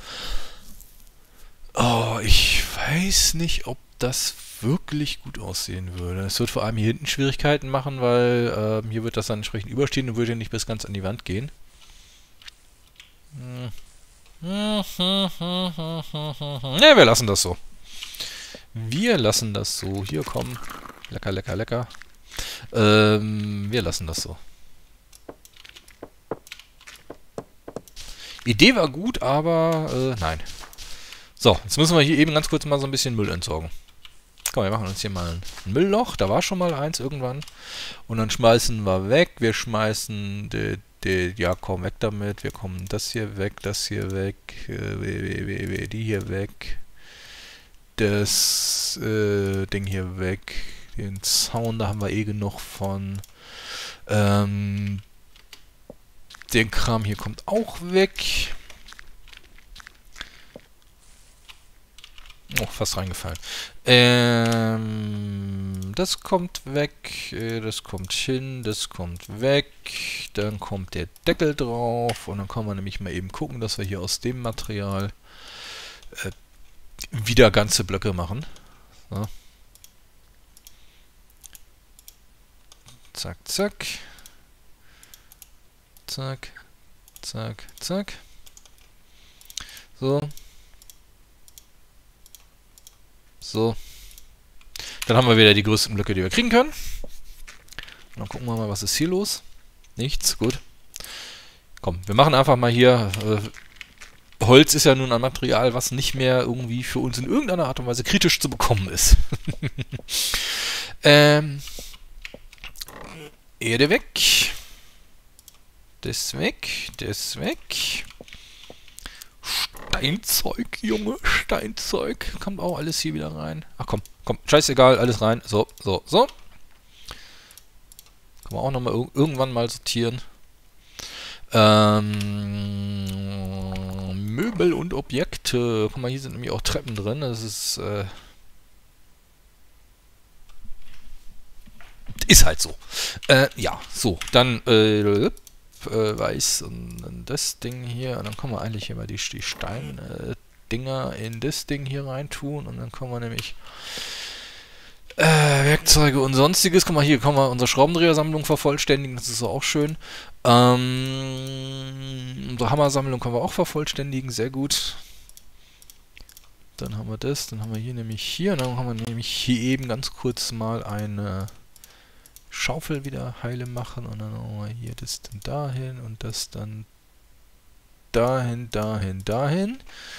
Oh, ich weiß nicht, ob das wirklich gut aussehen würde. Es wird vor allem hier hinten Schwierigkeiten machen, weil ähm, hier wird das dann entsprechend überstehen und würde nicht bis ganz an die Wand gehen. Ne, wir lassen das so. Wir lassen das so. Hier, komm. Lecker, lecker, lecker. Ähm, wir lassen das so. Idee war gut, aber äh, nein. So, jetzt müssen wir hier eben ganz kurz mal so ein bisschen Müll entsorgen. Komm, wir machen uns hier mal ein Müllloch. Da war schon mal eins irgendwann. Und dann schmeißen wir weg. Wir schmeißen die, die, ja, komm, weg damit. Wir kommen das hier weg, das hier weg, äh, die hier weg. Das äh, Ding hier weg. Den Zaun, da haben wir eh genug von. Ähm, den Kram hier kommt auch weg. Oh, fast reingefallen. Ähm, das kommt weg, äh, das kommt hin, das kommt weg. Dann kommt der Deckel drauf und dann kann man nämlich mal eben gucken, dass wir hier aus dem Material äh, wieder ganze Blöcke machen. So. Zack, zack. Zack, zack, zack. So. So. Dann haben wir wieder die größten Blöcke, die wir kriegen können. Und dann gucken wir mal, was ist hier los. Nichts, gut. Komm, wir machen einfach mal hier... Äh, Holz ist ja nun ein Material, was nicht mehr irgendwie für uns in irgendeiner Art und Weise kritisch zu bekommen ist. ähm... Erde weg. Das weg. Das weg. Steinzeug, Junge. Steinzeug. Kommt auch alles hier wieder rein. Ach komm, komm. Scheißegal, alles rein. So, so, so. Kann man auch nochmal ir irgendwann mal sortieren. Ähm, Möbel und Objekte. Guck mal, hier sind nämlich auch Treppen drin. Das ist, äh... Ist halt so. Äh, ja, so. Dann, äh... Äh, weiß und dann das Ding hier und dann können wir eigentlich hier mal die, die Stein-Dinger äh, in das Ding hier rein tun und dann können wir nämlich äh, Werkzeuge und sonstiges, guck mal hier, können wir unsere Schraubendrehersammlung vervollständigen, das ist auch schön. Ähm, unsere Hammersammlung können wir auch vervollständigen, sehr gut. Dann haben wir das, dann haben wir hier nämlich hier, und dann haben wir nämlich hier eben ganz kurz mal eine Schaufel wieder heile machen und dann haben wir hier das dann dahin und das dann dahin, dahin, dahin.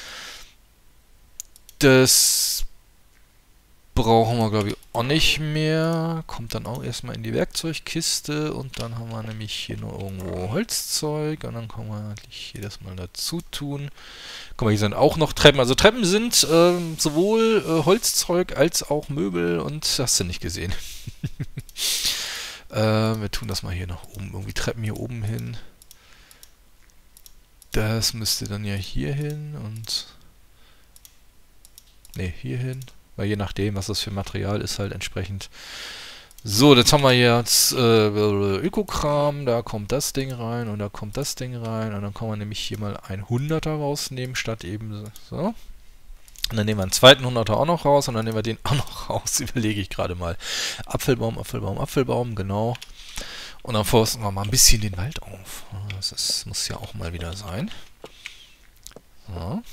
Das brauchen wir, glaube ich, auch nicht mehr. Kommt dann auch erstmal in die Werkzeugkiste und dann haben wir nämlich hier noch irgendwo Holzzeug und dann können wir eigentlich hier das mal dazu tun. Guck mal, hier sind auch noch Treppen. Also Treppen sind ähm, sowohl äh, Holzzeug als auch Möbel und hast du nicht gesehen. Äh, wir tun das mal hier nach oben. Irgendwie Treppen hier oben hin. Das müsste dann ja hier hin und... Ne, hier hin. Weil je nachdem, was das für Material ist, halt entsprechend... So, jetzt haben wir jetzt äh, Ökokram. Da kommt das Ding rein und da kommt das Ding rein. Und dann kann man nämlich hier mal ein Hunderter rausnehmen, statt eben so. Und dann nehmen wir einen zweiten Hunderter auch noch raus und dann nehmen wir den auch noch raus, überlege ich gerade mal. Apfelbaum, Apfelbaum, Apfelbaum, genau. Und dann forsten wir mal ein bisschen den Wald auf. Das ist, muss ja auch mal wieder sein. So.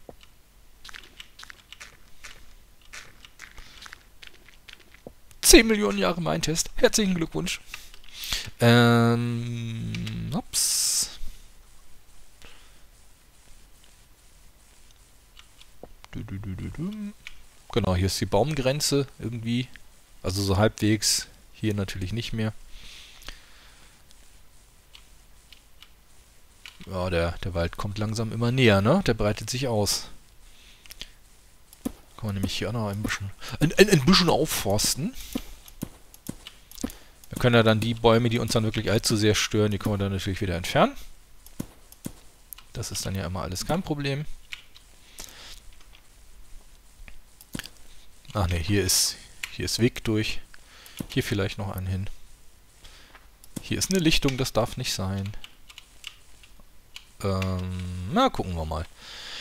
zehn Millionen Jahre mein Test. Herzlichen Glückwunsch. Ähm, ups. Genau, hier ist die Baumgrenze irgendwie. Also so halbwegs. Hier natürlich nicht mehr. Ja, der, der Wald kommt langsam immer näher, ne? Der breitet sich aus. Kann man nämlich hier auch noch ein bisschen, ein, ein, ein bisschen aufforsten. Wir können ja dann die Bäume, die uns dann wirklich allzu sehr stören, die können wir dann natürlich wieder entfernen. Das ist dann ja immer alles kein Problem. Ach ne, hier ist, hier ist Weg durch. Hier vielleicht noch einen hin. Hier ist eine Lichtung, das darf nicht sein. Ähm, na, gucken wir mal.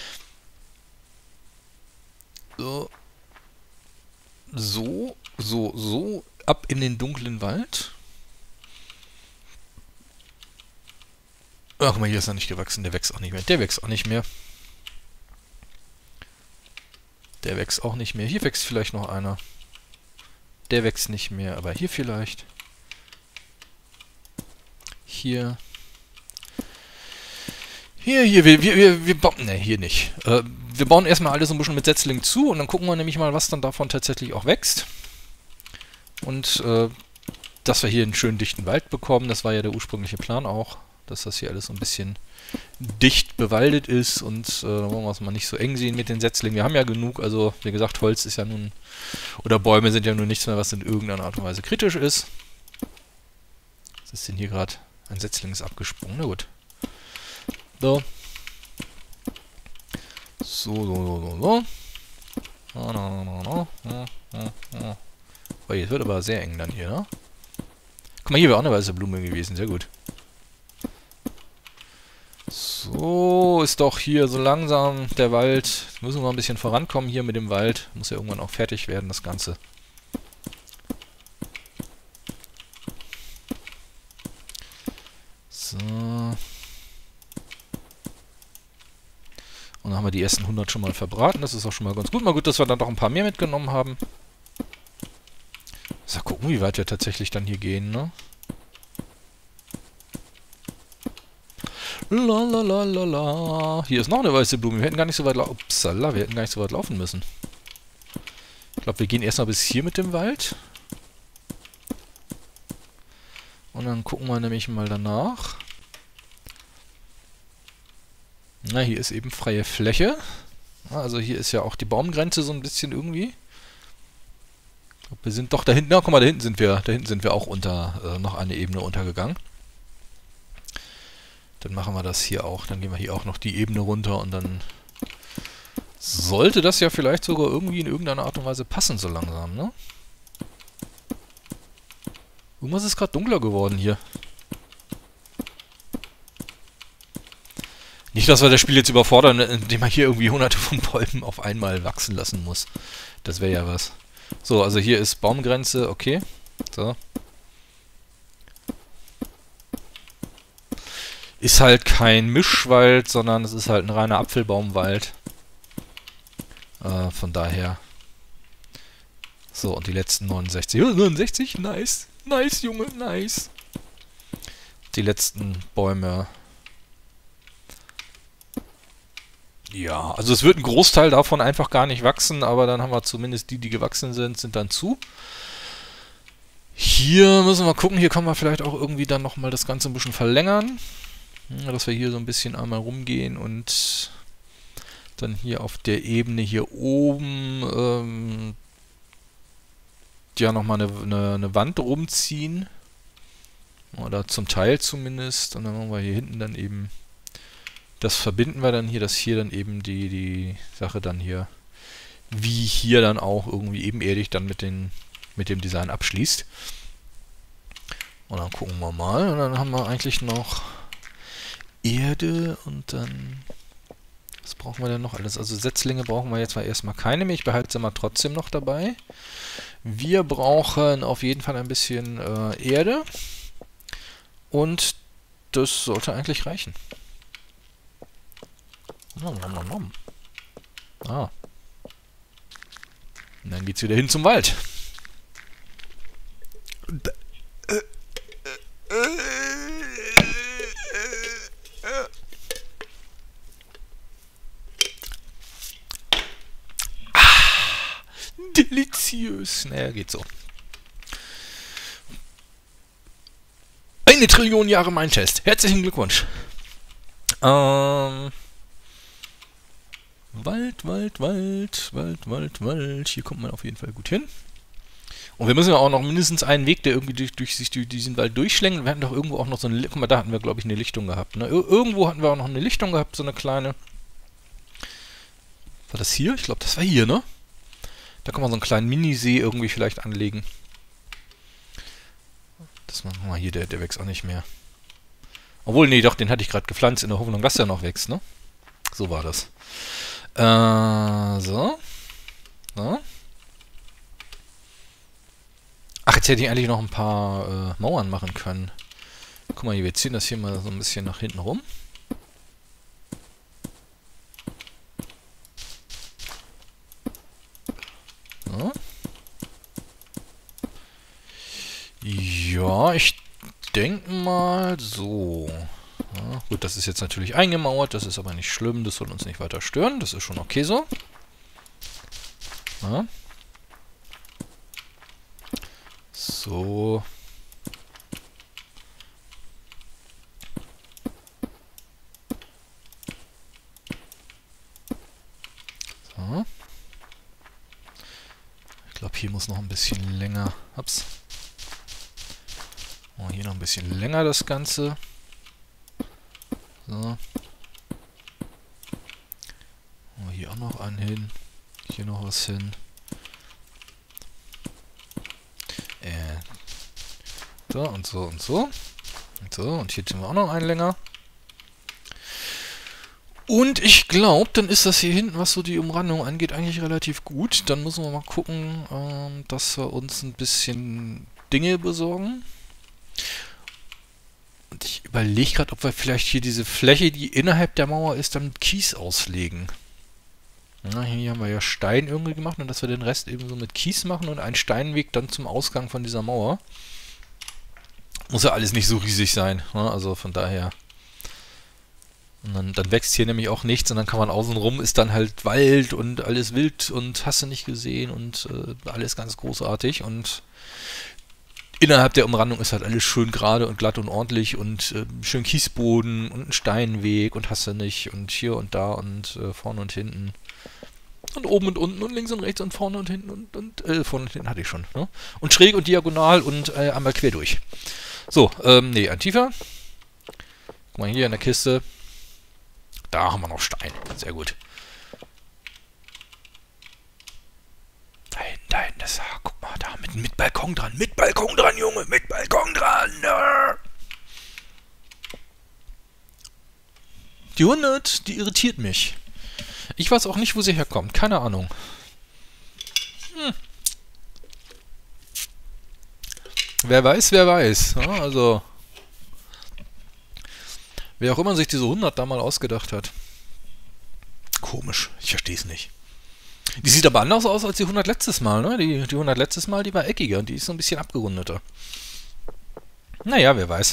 So. So, so, so. Ab in den dunklen Wald. Ach, guck mal, hier ist er nicht gewachsen. Der wächst auch nicht mehr. Der wächst auch nicht mehr. Der wächst auch nicht mehr. Hier wächst vielleicht noch einer. Der wächst nicht mehr, aber hier vielleicht. Hier. Hier, hier, wir, wir, wir, wir bauen, ne, hier nicht. Äh, wir bauen erstmal alles ein bisschen mit Setzlingen zu und dann gucken wir nämlich mal, was dann davon tatsächlich auch wächst. Und, äh, dass wir hier einen schönen dichten Wald bekommen, das war ja der ursprüngliche Plan auch, dass das hier alles so ein bisschen dicht bewaldet ist und, äh, da wollen wir es mal nicht so eng sehen mit den Setzlingen. Wir haben ja genug, also, wie gesagt, Holz ist ja nun, oder Bäume sind ja nun nichts mehr, was in irgendeiner Art und Weise kritisch ist. Was ist denn hier gerade? Ein Setzling ist abgesprungen, na gut. So. So, so, so, so, so. Oh, no, no, no, no, no, no. Oh, jetzt wird aber sehr eng dann hier, ne? Guck mal, hier wäre auch eine weiße Blume gewesen, sehr gut. So, ist doch hier so langsam der Wald. Jetzt müssen wir ein bisschen vorankommen hier mit dem Wald. Muss ja irgendwann auch fertig werden, das Ganze. So. Und dann haben wir die ersten hundert schon mal verbraten. Das ist auch schon mal ganz gut. Mal gut, dass wir dann doch ein paar mehr mitgenommen haben. So, gucken, wie weit wir tatsächlich dann hier gehen, ne? Lalalala. Hier ist noch eine weiße Blume. Wir hätten gar nicht so weit laufen. Upsala, wir hätten gar nicht so weit laufen müssen. Ich glaube, wir gehen erstmal bis hier mit dem Wald. Und dann gucken wir nämlich mal danach. Na, hier ist eben freie Fläche. Also hier ist ja auch die Baumgrenze so ein bisschen irgendwie. Ich glaube, wir sind doch da hinten. Na, guck mal, da hinten sind wir. Da hinten sind wir auch unter äh, noch eine Ebene untergegangen. Dann machen wir das hier auch. Dann gehen wir hier auch noch die Ebene runter und dann sollte das ja vielleicht sogar irgendwie in irgendeiner Art und Weise passen so langsam, ne? Irgendwas ist gerade dunkler geworden hier. Nicht, dass wir das Spiel jetzt überfordern, indem man hier irgendwie hunderte von Bäumen auf einmal wachsen lassen muss. Das wäre ja was. So, also hier ist Baumgrenze, okay. So. Ist halt kein Mischwald, sondern es ist halt ein reiner Apfelbaumwald. Äh, von daher. So, und die letzten neunundsechzig. Oh, neunundsechzig? Nice. Nice, Junge, nice. Die letzten Bäume. Ja, also es wird ein Großteil davon einfach gar nicht wachsen, aber dann haben wir zumindest die, die gewachsen sind, sind dann zu. Hier müssen wir gucken, hier kann man vielleicht auch irgendwie dann nochmal das Ganze ein bisschen verlängern. Ja, dass wir hier so ein bisschen einmal rumgehen und dann hier auf der Ebene hier oben ähm, ja nochmal eine, eine, eine Wand rumziehen. Oder zum Teil zumindest. Und dann machen wir hier hinten dann eben... Das verbinden wir dann hier, dass hier dann eben die, die Sache dann hier, wie hier dann auch irgendwie ebenerdig dann mit, den, mit dem Design abschließt. Und dann gucken wir mal. Und dann haben wir eigentlich noch Erde und dann... Was brauchen wir denn noch alles? Also Setzlinge brauchen wir jetzt mal erstmal keine mehr. Ich behalte sie mal trotzdem noch dabei. Wir brauchen auf jeden Fall ein bisschen äh, Erde. Und das sollte eigentlich reichen. Nom, nom, nom, nom. Ah. Und dann geht's wieder hin zum Wald. Ah, deliziös. Naja, geht so. Eine Trillion Jahre Mindchest. Herzlichen Glückwunsch. Ähm... Wald, Wald, Wald, Wald, Wald, Wald. Hier kommt man auf jeden Fall gut hin. Und wir müssen ja auch noch mindestens einen Weg, der irgendwie durch, durch sich durch diesen Wald durchschlängelt. Wir hatten doch irgendwo auch noch so eine... Guck mal, da hatten wir, glaube ich, eine Lichtung gehabt. Ne? Ir irgendwo hatten wir auch noch eine Lichtung gehabt, so eine kleine. War das hier? Ich glaube, das war hier, ne? Da kann man so einen kleinen Minisee irgendwie vielleicht anlegen. Das machen wir mal hier, der, der wächst auch nicht mehr. Obwohl, nee, doch, den hatte ich gerade gepflanzt in der Hoffnung, dass der noch wächst, ne? So war das. Äh, so. So. Ach, jetzt hätte ich eigentlich noch ein paar äh, Mauern machen können. Guck mal hier, wir ziehen das hier mal so ein bisschen nach hinten rum. So. Ja, ich denke mal so. Ja, gut, das ist jetzt natürlich eingemauert, das ist aber nicht schlimm, das soll uns nicht weiter stören, das ist schon okay so. Ja. So. So. Ich glaube, hier muss noch ein bisschen länger. Ups. Oh, hier noch ein bisschen länger das Ganze. So. Oh, hier auch noch einen hin. Hier noch was hin. Äh. So und so und so. Und so, und hier tun wir auch noch einen länger. Und ich glaube, dann ist das hier hinten, was so die Umrandung angeht, eigentlich relativ gut. Dann müssen wir mal gucken, ähm, dass wir uns ein bisschen Dinge besorgen. Und ich überlege gerade, ob wir vielleicht hier diese Fläche, die innerhalb der Mauer ist, dann mit Kies auslegen. Ja, hier haben wir ja Stein irgendwie gemacht und dass wir den Rest eben so mit Kies machen und einen Steinweg dann zum Ausgang von dieser Mauer. Muss ja alles nicht so riesig sein, ne? Also von daher. Und dann, dann wächst hier nämlich auch nichts und dann kann man außenrum, ist dann halt Wald und alles wild und hast du nicht gesehen und äh, alles ganz großartig und innerhalb der Umrandung ist halt alles schön gerade und glatt und ordentlich und äh, schön Kiesboden und ein Steinweg und hast du nicht und hier und da und äh, vorne und hinten und oben und unten und links und rechts und vorne und hinten und, und äh, vorne und hinten hatte ich schon, ne? Und schräg und diagonal und äh, einmal quer durch. So, ähm, nee, ein tiefer. Guck mal hier in der Kiste. Da haben wir noch Stein. Sehr gut. Da hinten, da hinten ist er. Guck mal, da mit, mit Balkon dran. Mit Balkon dran, Junge. Mit Balkon dran. Die hundert, die irritiert mich. Ich weiß auch nicht, wo sie herkommt. Keine Ahnung. Hm. Wer weiß, wer weiß. Ja, also... Wer auch immer sich diese hundert da mal ausgedacht hat. Komisch, ich verstehe es nicht. Die sieht aber anders aus als die hundert letztes Mal, ne? Die, die hundert letztes Mal, die war eckiger und die ist so ein bisschen abgerundeter. Naja, wer weiß.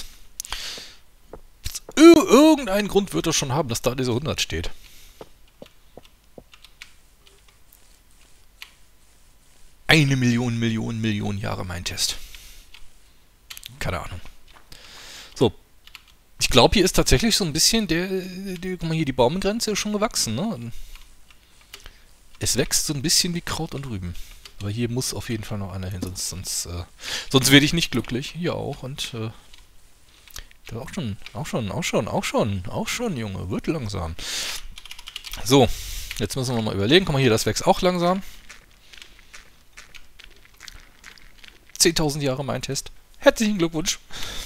Ir irgendeinen Grund wird es schon haben, dass da diese hundert steht. Eine Million, Million, Million Jahre mein Test. Keine Ahnung. So. Ich glaube, hier ist tatsächlich so ein bisschen der, die, guck mal hier, die Baumgrenze ist schon gewachsen, ne? Es wächst so ein bisschen wie Kraut und Rüben. Aber hier muss auf jeden Fall noch einer hin, sonst, sonst, äh, sonst werde ich nicht glücklich. Hier auch und, äh, auch schon, auch schon, auch schon, auch schon, auch schon, Junge, wird langsam. So, jetzt müssen wir mal überlegen. Guck mal hier, das wächst auch langsam. zehntausend Jahre mein Test. Herzlichen Glückwunsch.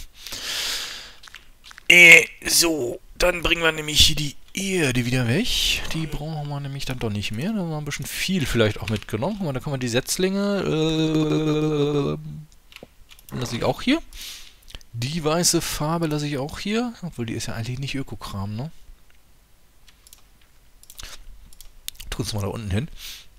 Äh, so, dann bringen wir nämlich hier die Erde wieder weg. Die brauchen wir nämlich dann doch nicht mehr. Da haben wir ein bisschen viel vielleicht auch mitgenommen. Guck mal, da kann man die Setzlinge, äh, lasse ich auch hier. Die weiße Farbe lasse ich auch hier. Obwohl, die ist ja eigentlich nicht Ökokram, ne? Tun es mal da unten hin.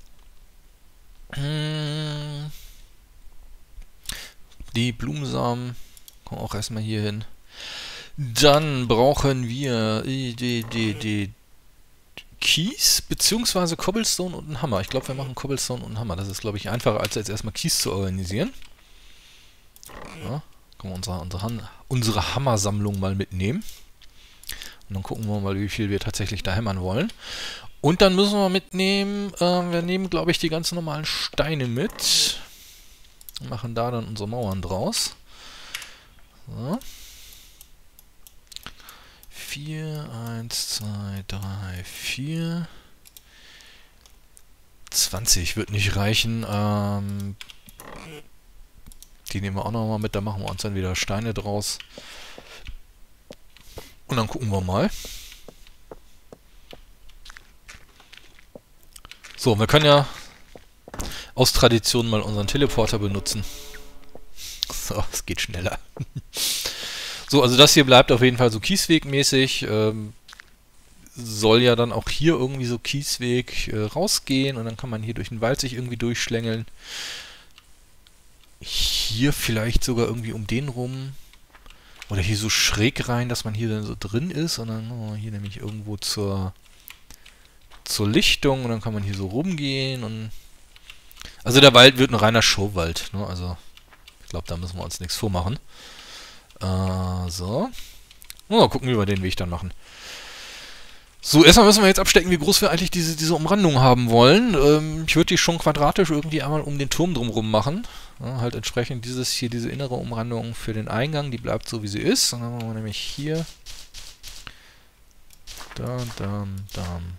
Die Blumensamen kommen auch erstmal hier hin. Dann brauchen wir die, die, die Kies, beziehungsweise Cobblestone und einen Hammer. Ich glaube, wir machen Cobblestone und einen Hammer. Das ist, glaube ich, einfacher, als jetzt erstmal Kies zu organisieren. Ja, können wir unsere, unsere, unsere Hammersammlung mal mitnehmen. Und dann gucken wir mal, wie viel wir tatsächlich da hämmern wollen. Und dann müssen wir mitnehmen, äh, wir nehmen, glaube ich, die ganz normalen Steine mit. Und machen da dann unsere Mauern draus. So. vier, eins, zwei, drei, vier. zwanzig wird nicht reichen. Ähm, Die nehmen wir auch nochmal mit, da machen wir uns dann wieder Steine draus. Und dann gucken wir mal. So, wir können ja aus Tradition mal unseren Teleporter benutzen. So, es geht schneller. So, also das hier bleibt auf jeden Fall so kieswegmäßig. Ähm, soll ja dann auch hier irgendwie so Kiesweg äh, rausgehen und dann kann man hier durch den Wald sich irgendwie durchschlängeln. Hier vielleicht sogar irgendwie um den rum. Oder hier so schräg rein, dass man hier dann so drin ist. Und dann oh, hier nämlich irgendwo zur, zur Lichtung. Und dann kann man hier so rumgehen. Und also der Wald wird ein reiner Showwald. Ne? Also ich glaube, da müssen wir uns nichts vormachen. Äh, so. Mal gucken, wie wir den Weg dann machen. So, erstmal müssen wir jetzt abstecken, wie groß wir eigentlich diese, diese Umrandung haben wollen. Ähm, ich würde die schon quadratisch irgendwie einmal um den Turm drumherum machen. Ja, halt entsprechend dieses hier, diese innere Umrandung für den Eingang, die bleibt so, wie sie ist. Und dann machen wir nämlich hier. Da, dann, dann.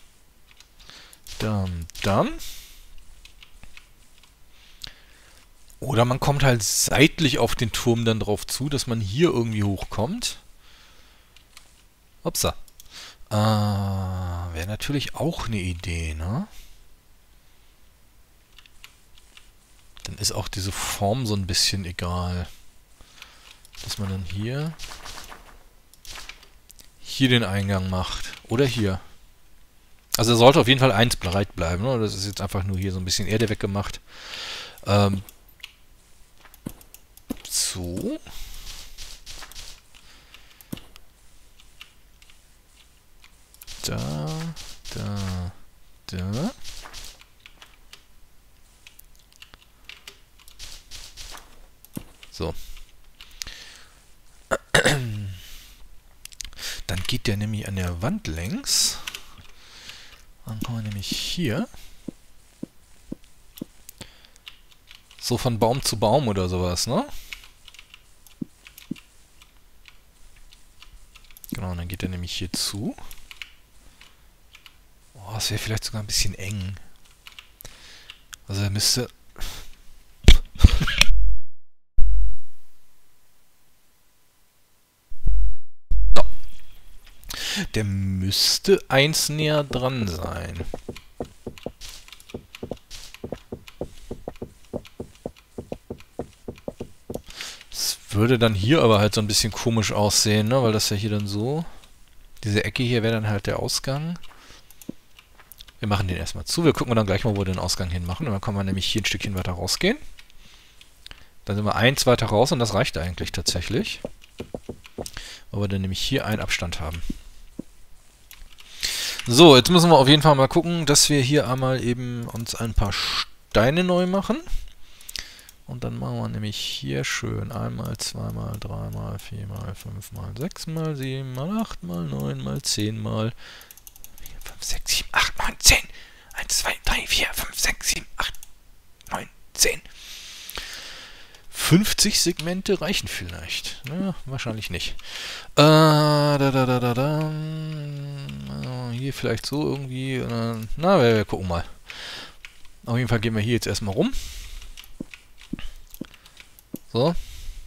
Dann, dann. Oder man kommt halt seitlich auf den Turm dann drauf zu, dass man hier irgendwie hochkommt. Upsa. Äh, wäre natürlich auch eine Idee, ne? Dann ist auch diese Form so ein bisschen egal. Dass man dann hier hier den Eingang macht. Oder hier. Also er sollte auf jeden Fall eins breit bleiben, ne? Das ist jetzt einfach nur hier so ein bisschen Erde weggemacht. Ähm, so. Da, da, da. So. Dann geht der nämlich an der Wand längs. Dann kommen wir nämlich hier. So von Baum zu Baum oder sowas, ne? Genau, dann geht er nämlich hier zu. Oh, das wäre vielleicht sogar ein bisschen eng. Also er müsste... So. Der müsste eins näher dran sein. Das würde dann hier aber halt so ein bisschen komisch aussehen, ne? Weil das ja hier dann so... Diese Ecke hier wäre dann halt der Ausgang. Wir machen den erstmal zu. Wir gucken dann gleich mal, wo wir den Ausgang hin machen. Und dann kann man nämlich hier ein Stückchen weiter rausgehen. Dann sind wir eins weiter raus und das reicht eigentlich tatsächlich. Weil wir dann nämlich hier einen Abstand haben. So, jetzt müssen wir auf jeden Fall mal gucken, dass wir hier einmal eben uns ein paar Steine neu machen. Und dann machen wir nämlich hier schön einmal, zweimal, dreimal, viermal, fünfmal, sechsmal, siebenmal, achtmal, neunmal, zehnmal. fünf, sechs, sieben, acht, neun, zehn. eins, zwei, drei, vier, fünf, sechs, sieben, acht, neun, zehn. fünfzig Segmente reichen vielleicht. Ja, wahrscheinlich nicht. Äh, da, da, da, da, da. Hier vielleicht so irgendwie. Äh, na, wir, wir gucken mal. Auf jeden Fall gehen wir hier jetzt erstmal rum. So.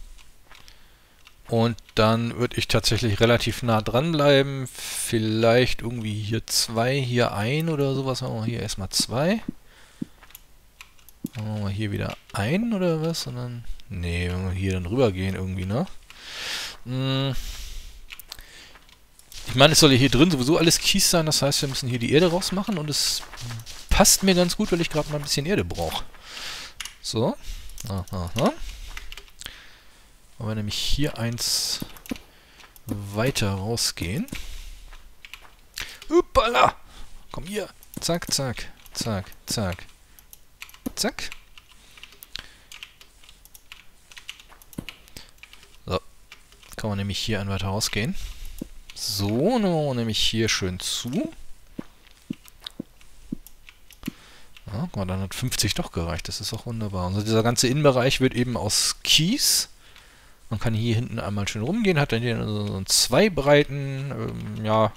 Und dann würde ich tatsächlich relativ nah dran bleiben. Vielleicht irgendwie hier zwei, hier ein oder sowas. Machen wir hier erstmal zwei. Machen wir hier wieder ein oder was? Und dann. Nee, wenn wir hier dann rüber gehen irgendwie, ne? Hm. Ich meine, es soll ja hier drin sowieso alles Kies sein. Das heißt, wir müssen hier die Erde rausmachen. Und es passt mir ganz gut, weil ich gerade mal ein bisschen Erde brauche. So. Aha, aha. Wollen wir nämlich hier eins weiter rausgehen. Uppala! Komm hier. Zack, zack, zack, zack. Zack. So. Kann man nämlich hier ein weiter rausgehen. So, dann machen wir nämlich hier schön zu. Ja, guck mal, dann hat fünfzig doch gereicht. Das ist auch wunderbar. Also dieser ganze Innenbereich wird eben aus Kies. Man kann hier hinten einmal schön rumgehen, hat dann hier so einen zweibreiten ähm, ja,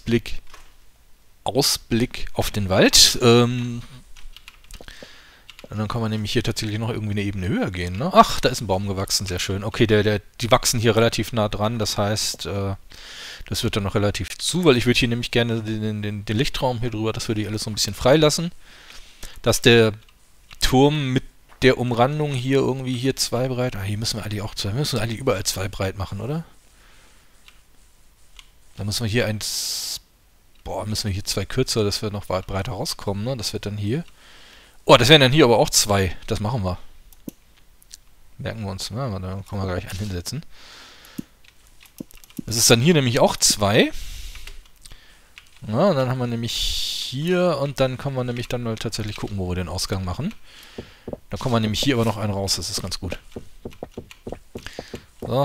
Ausblick, Ausblick auf den Wald. Ähm, Und dann kann man nämlich hier tatsächlich noch irgendwie eine Ebene höher gehen, ne? Ach, da ist ein Baum gewachsen, sehr schön. Okay, der, der, die wachsen hier relativ nah dran, das heißt, äh, das wird dann noch relativ zu, weil ich würde hier nämlich gerne den, den, den Lichtraum hier drüber, das würde ich alles so ein bisschen freilassen. Dass der Turm mit der Umrandung hier irgendwie hier zwei breit, ah, hier müssen wir eigentlich auch zwei, wir müssen eigentlich überall zwei breit machen, oder? Dann müssen wir hier eins, boah, müssen wir hier zwei kürzer, dass wir noch weit breiter rauskommen, ne? Das wird dann hier. Oh, das wären dann hier aber auch zwei. Das machen wir. Merken wir uns. Na, da können wir gleich einen hinsetzen. Das ist dann hier nämlich auch zwei. Ja, und dann haben wir nämlich hier und dann können wir nämlich dann mal tatsächlich gucken, wo wir den Ausgang machen. Da kommen wir nämlich hier aber noch einen raus. Das ist ganz gut. So.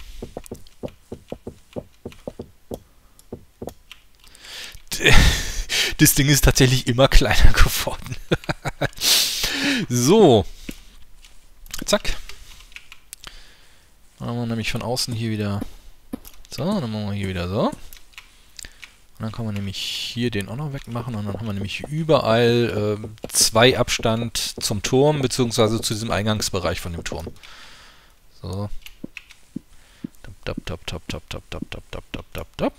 Das Ding ist tatsächlich immer kleiner geworden. So. Zack. Dann haben wir nämlich von außen hier wieder... So, dann machen wir hier wieder so. Und dann kann man nämlich hier den auch noch wegmachen. Und dann haben wir nämlich überall äh, zwei Abstand zum Turm, beziehungsweise zu diesem Eingangsbereich von dem Turm. So. Tap, tap, tap, tap, tap, tap, tap, tap, tap, tap, tap.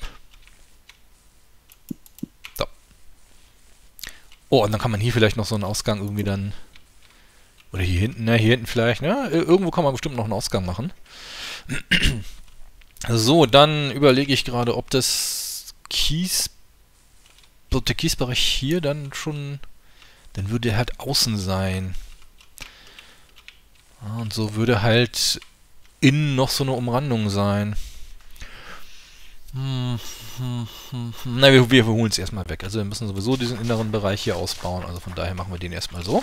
So. Oh, und dann kann man hier vielleicht noch so einen Ausgang irgendwie dann... Oder hier hinten, ne, hier hinten vielleicht, ne? Irgendwo kann man bestimmt noch einen Ausgang machen. So, dann überlege ich gerade, ob das Kies... Ob der Kiesbereich hier dann schon... Dann würde er halt außen sein. Ja, und so würde halt innen noch so eine Umrandung sein. Hm, hm, hm, hm. Na, wir, wir holen es erstmal weg. Also wir müssen sowieso diesen inneren Bereich hier ausbauen. Also von daher machen wir den erstmal so.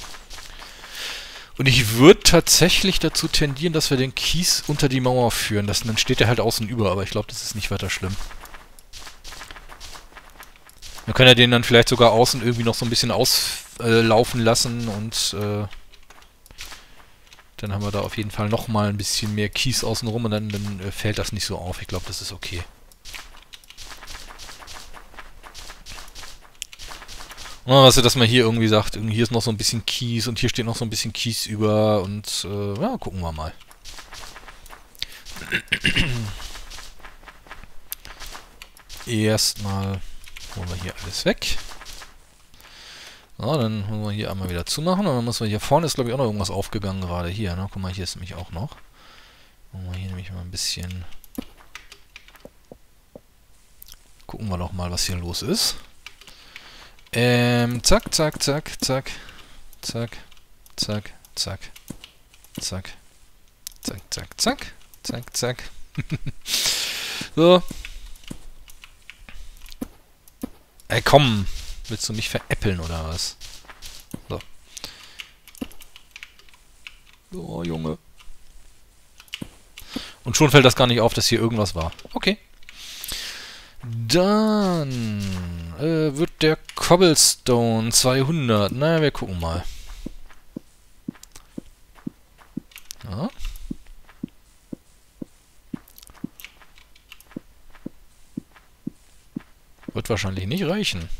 Und ich würde tatsächlich dazu tendieren, dass wir den Kies unter die Mauer führen. Das, dann steht er halt außen über, aber ich glaube, das ist nicht weiter schlimm. Wir können ja den dann vielleicht sogar außen irgendwie noch so ein bisschen auslaufen äh, lassen und äh, dann haben wir da auf jeden Fall nochmal ein bisschen mehr Kies außenrum und dann, dann äh, fällt das nicht so auf. Ich glaube, das ist okay. Oh, also, dass man hier irgendwie sagt, hier ist noch so ein bisschen Kies und hier steht noch so ein bisschen Kies über und äh, ja, gucken wir mal. Erstmal holen wir hier alles weg. So, dann holen wir hier einmal wieder zumachen und dann müssen wir hier vorne, ist glaube ich auch noch irgendwas aufgegangen gerade hier, ne? Guck mal, hier ist nämlich auch noch. Machen wir hier nämlich mal ein bisschen... Gucken wir doch mal, was hier los ist. Ähm, zack, zack, zack, zack, zack, zack, zack, zack, zack, zack, zack, zack, zack. So. Ey, komm. Willst du mich veräppeln oder was? So. Oh, Junge. Und schon fällt das gar nicht auf, dass hier irgendwas war. Okay. Dann äh, wird der Cobblestone zweihundert. Na, wir gucken mal. Ja. Wird wahrscheinlich nicht reichen.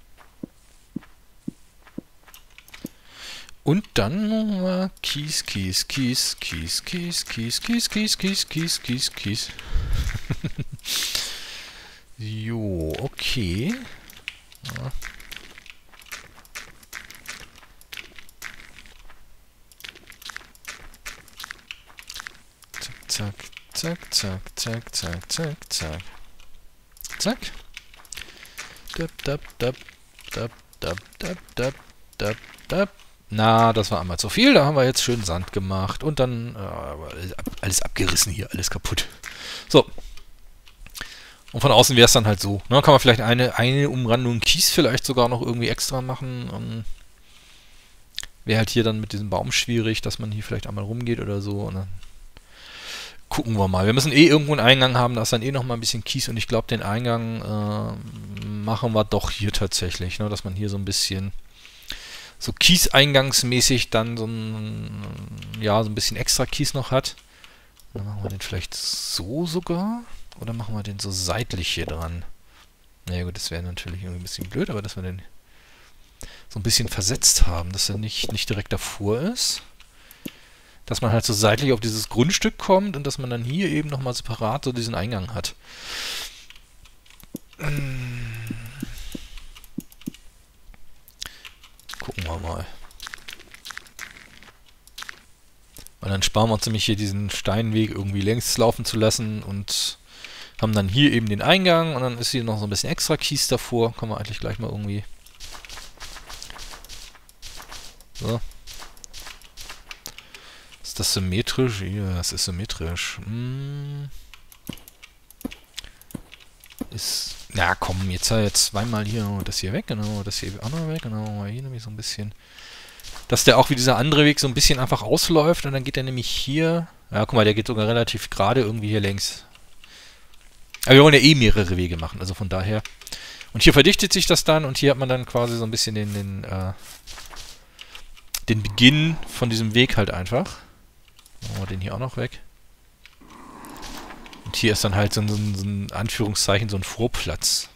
Und dann äh, Kies, Kies, Kies, Kies, Kies, Kies, Kies, Kies, Kies, Kies, Kies, Kies. Jo, okay. Ja. Zack, zack, zack, zack, zack, zack, zack. Zack. Dab, dab, dab, dab, dab, dab, dab, dab, dab. Na, das war einmal zu viel. Da haben wir jetzt schön Sand gemacht. Und dann äh, alles abgerissen hier, alles kaputt. So. Und von außen wäre es dann halt so. Ne? Kann man vielleicht eine, eine Umrandung Kies vielleicht sogar noch irgendwie extra machen. Um, wäre halt hier dann mit diesem Baum schwierig, dass man hier vielleicht einmal rumgeht oder so. Und dann gucken wir mal. Wir müssen eh irgendwo einen Eingang haben. Da ist dann eh noch mal ein bisschen Kies. Und ich glaube, den Eingang äh, machen wir doch hier tatsächlich. Ne? Dass man hier so ein bisschen so Kies-eingangsmäßig dann so ein, ja, so ein bisschen extra Kies noch hat. Dann machen wir den vielleicht so sogar. Oder machen wir den so seitlich hier dran? Naja gut, das wäre natürlich irgendwie ein bisschen blöd, aber dass wir den so ein bisschen versetzt haben, dass er nicht, nicht direkt davor ist. Dass man halt so seitlich auf dieses Grundstück kommt und dass man dann hier eben nochmal separat so diesen Eingang hat. Gucken wir mal. Und dann sparen wir uns nämlich hier diesen Steinweg irgendwie längs laufen zu lassen und haben dann hier eben den Eingang und dann ist hier noch so ein bisschen extra Kies davor. Können wir eigentlich gleich mal irgendwie... So. Ist das symmetrisch? Ja, das ist symmetrisch. Hm. Ist... Na komm, jetzt jetzt zweimal hier das hier weg, genau, das hier auch noch weg, genau, hier nämlich so ein bisschen... Dass der auch wie dieser andere Weg so ein bisschen einfach ausläuft und dann geht der nämlich hier... Ja, guck mal, der geht sogar relativ gerade irgendwie hier längs. Aber wir wollen ja eh mehrere Wege machen, also von daher... Und hier verdichtet sich das dann und hier hat man dann quasi so ein bisschen den, den, äh, den Beginn von diesem Weg halt einfach. Machen wir den hier auch noch weg. Und hier ist dann halt so ein, so ein, so ein Anführungszeichen, so ein Vorplatz.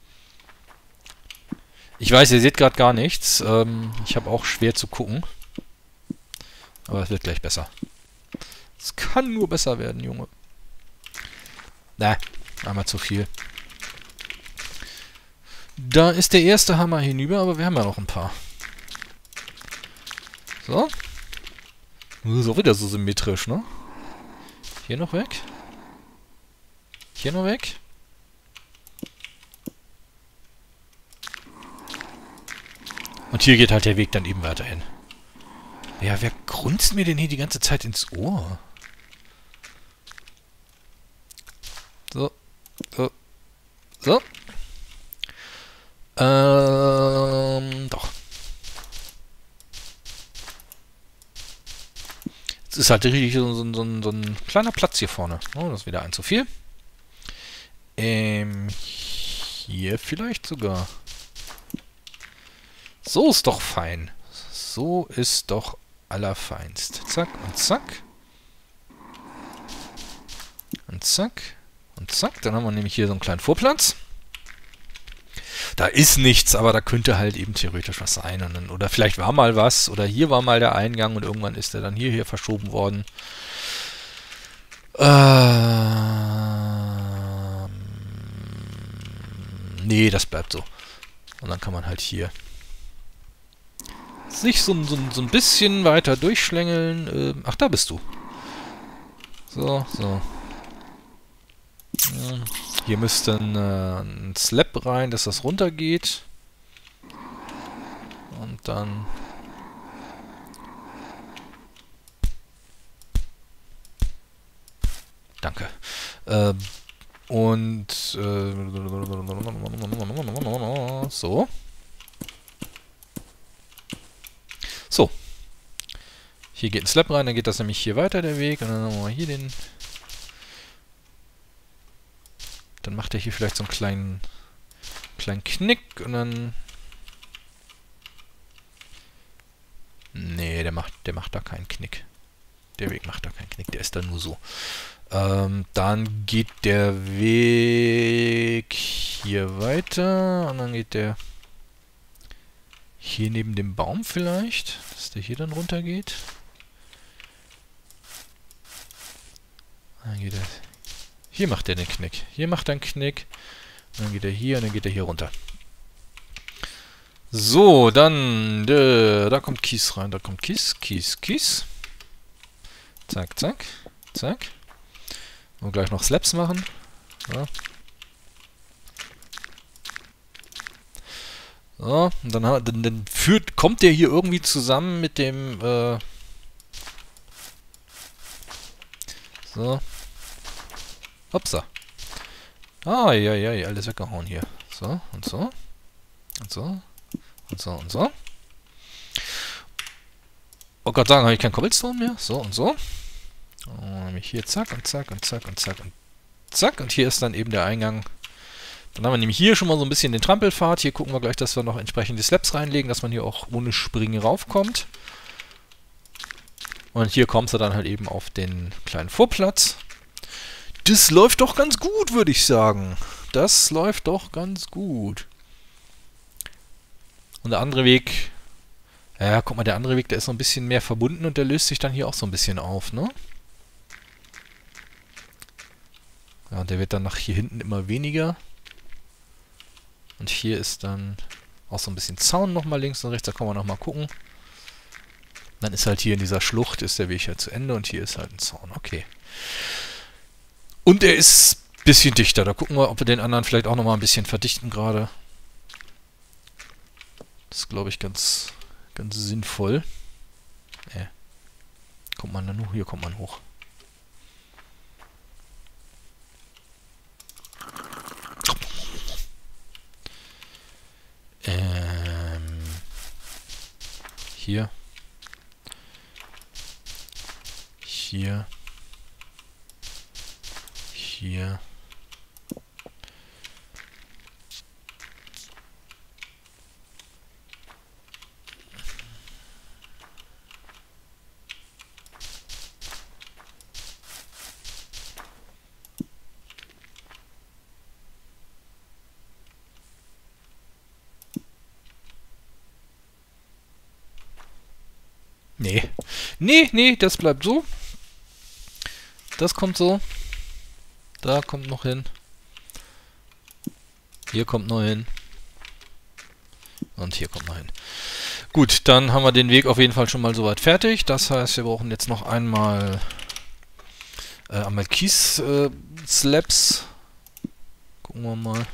Ich weiß, ihr seht gerade gar nichts. Ähm, ich habe auch schwer zu gucken. Aber es wird gleich besser. Es kann nur besser werden, Junge. Na, einmal zu viel. Da ist der erste Hammer hinüber, aber wir haben ja noch ein paar. So. Das ist auch wieder so symmetrisch, ne? Hier noch weg. Hier noch weg. Und hier geht halt der Weg dann eben weiterhin. Ja, wer grunzt mir denn hier die ganze Zeit ins Ohr? So. So. So. Ähm, doch. Es ist halt richtig so, so, so, so ein kleiner Platz hier vorne. Oh, das ist wieder ein zu viel. Ähm, hier vielleicht sogar. So ist doch fein. So ist doch allerfeinst. Zack und zack. Und zack. Und zack. Dann haben wir nämlich hier so einen kleinen Vorplatz. Da ist nichts, aber da könnte halt eben theoretisch was sein. Und dann, oder vielleicht war mal was. Oder hier war mal der Eingang und irgendwann ist der dann hier, hier verschoben worden. Ähm, nee, das bleibt so. Und dann kann man halt hier sich so, so, so ein bisschen weiter durchschlängeln. Ähm, ach, da bist du. So, so. Ja, hier müsste ein, äh, ein Slab rein, dass das runtergeht. Und dann... Danke. Äh, und... Äh, so. So. Hier geht ein Slab rein, dann geht das nämlich hier weiter, der Weg. Und dann haben wir hier den... Dann macht er hier vielleicht so einen kleinen, kleinen Knick und dann... Nee, der macht, der macht da keinen Knick. Der Weg macht da keinen Knick, der ist da nur so. Ähm, dann geht der Weg hier weiter und dann geht der hier neben dem Baum vielleicht, dass der hier dann runter geht. Dann geht er... Hier macht er den Knick. Hier macht er einen Knick. Und dann geht er hier und dann geht er hier runter. So, dann... Äh, da kommt Kies rein. Da kommt Kies, Kies, Kies. Zack, zack, zack. Und gleich noch Slabs machen. So. So, und dann, dann, dann führt, kommt der hier irgendwie zusammen mit dem... Äh, so. Hopsa. Ah, ja, ja, alles weggehauen hier. So, und so. Und so. Und so, und so. Oh Gott, sagen, habe ich keinen Cobblestone mehr? So, und so. Und nämlich hier zack, und zack, und zack, und zack, und zack. Und hier ist dann eben der Eingang. Dann haben wir nämlich hier schon mal so ein bisschen den Trampelpfad. Hier gucken wir gleich, dass wir noch entsprechende Slabs reinlegen, dass man hier auch ohne Springen raufkommt. Und hier kommst du dann halt eben auf den kleinen Vorplatz. Das läuft doch ganz gut, würde ich sagen. Das läuft doch ganz gut. Und der andere Weg, ja, guck mal, der andere Weg, der ist so ein bisschen mehr verbunden und der löst sich dann hier auch so ein bisschen auf, ne? Ja, der wird dann nach hier hinten immer weniger. Und hier ist dann auch so ein bisschen Zaun nochmal links und rechts, da kann man nochmal gucken. Dann ist halt hier in dieser Schlucht, ist der Weg ja zu Ende und hier ist halt ein Zaun, okay. Und er ist ein bisschen dichter, da gucken wir, ob wir den anderen vielleicht auch nochmal ein bisschen verdichten gerade. Das ist, glaube ich, ganz, ganz sinnvoll. Äh. Kommt man dann nur, hier kommt man hoch. Ähm, hier. Hier. Hier. Nee. Nee, nee, das bleibt so. Das kommt so. Da kommt noch hin. Hier kommt noch hin. Und hier kommt noch hin. Gut, dann haben wir den Weg auf jeden Fall schon mal soweit fertig. Das heißt, wir brauchen jetzt noch einmal äh, einmal Kies-Slabs. Äh, Gucken wir mal.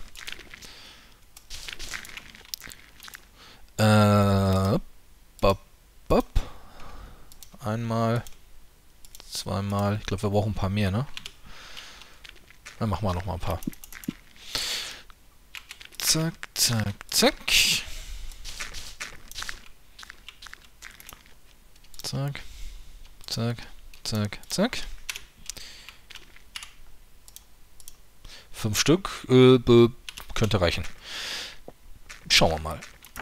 Äh, bop, bop. Einmal, zweimal. Ich glaube, wir brauchen ein paar mehr, ne? Dann machen wir noch mal ein paar. Zack, zack, zack. Zack, zack, zack, zack. Fünf Stück äh, könnte reichen. Schauen wir mal.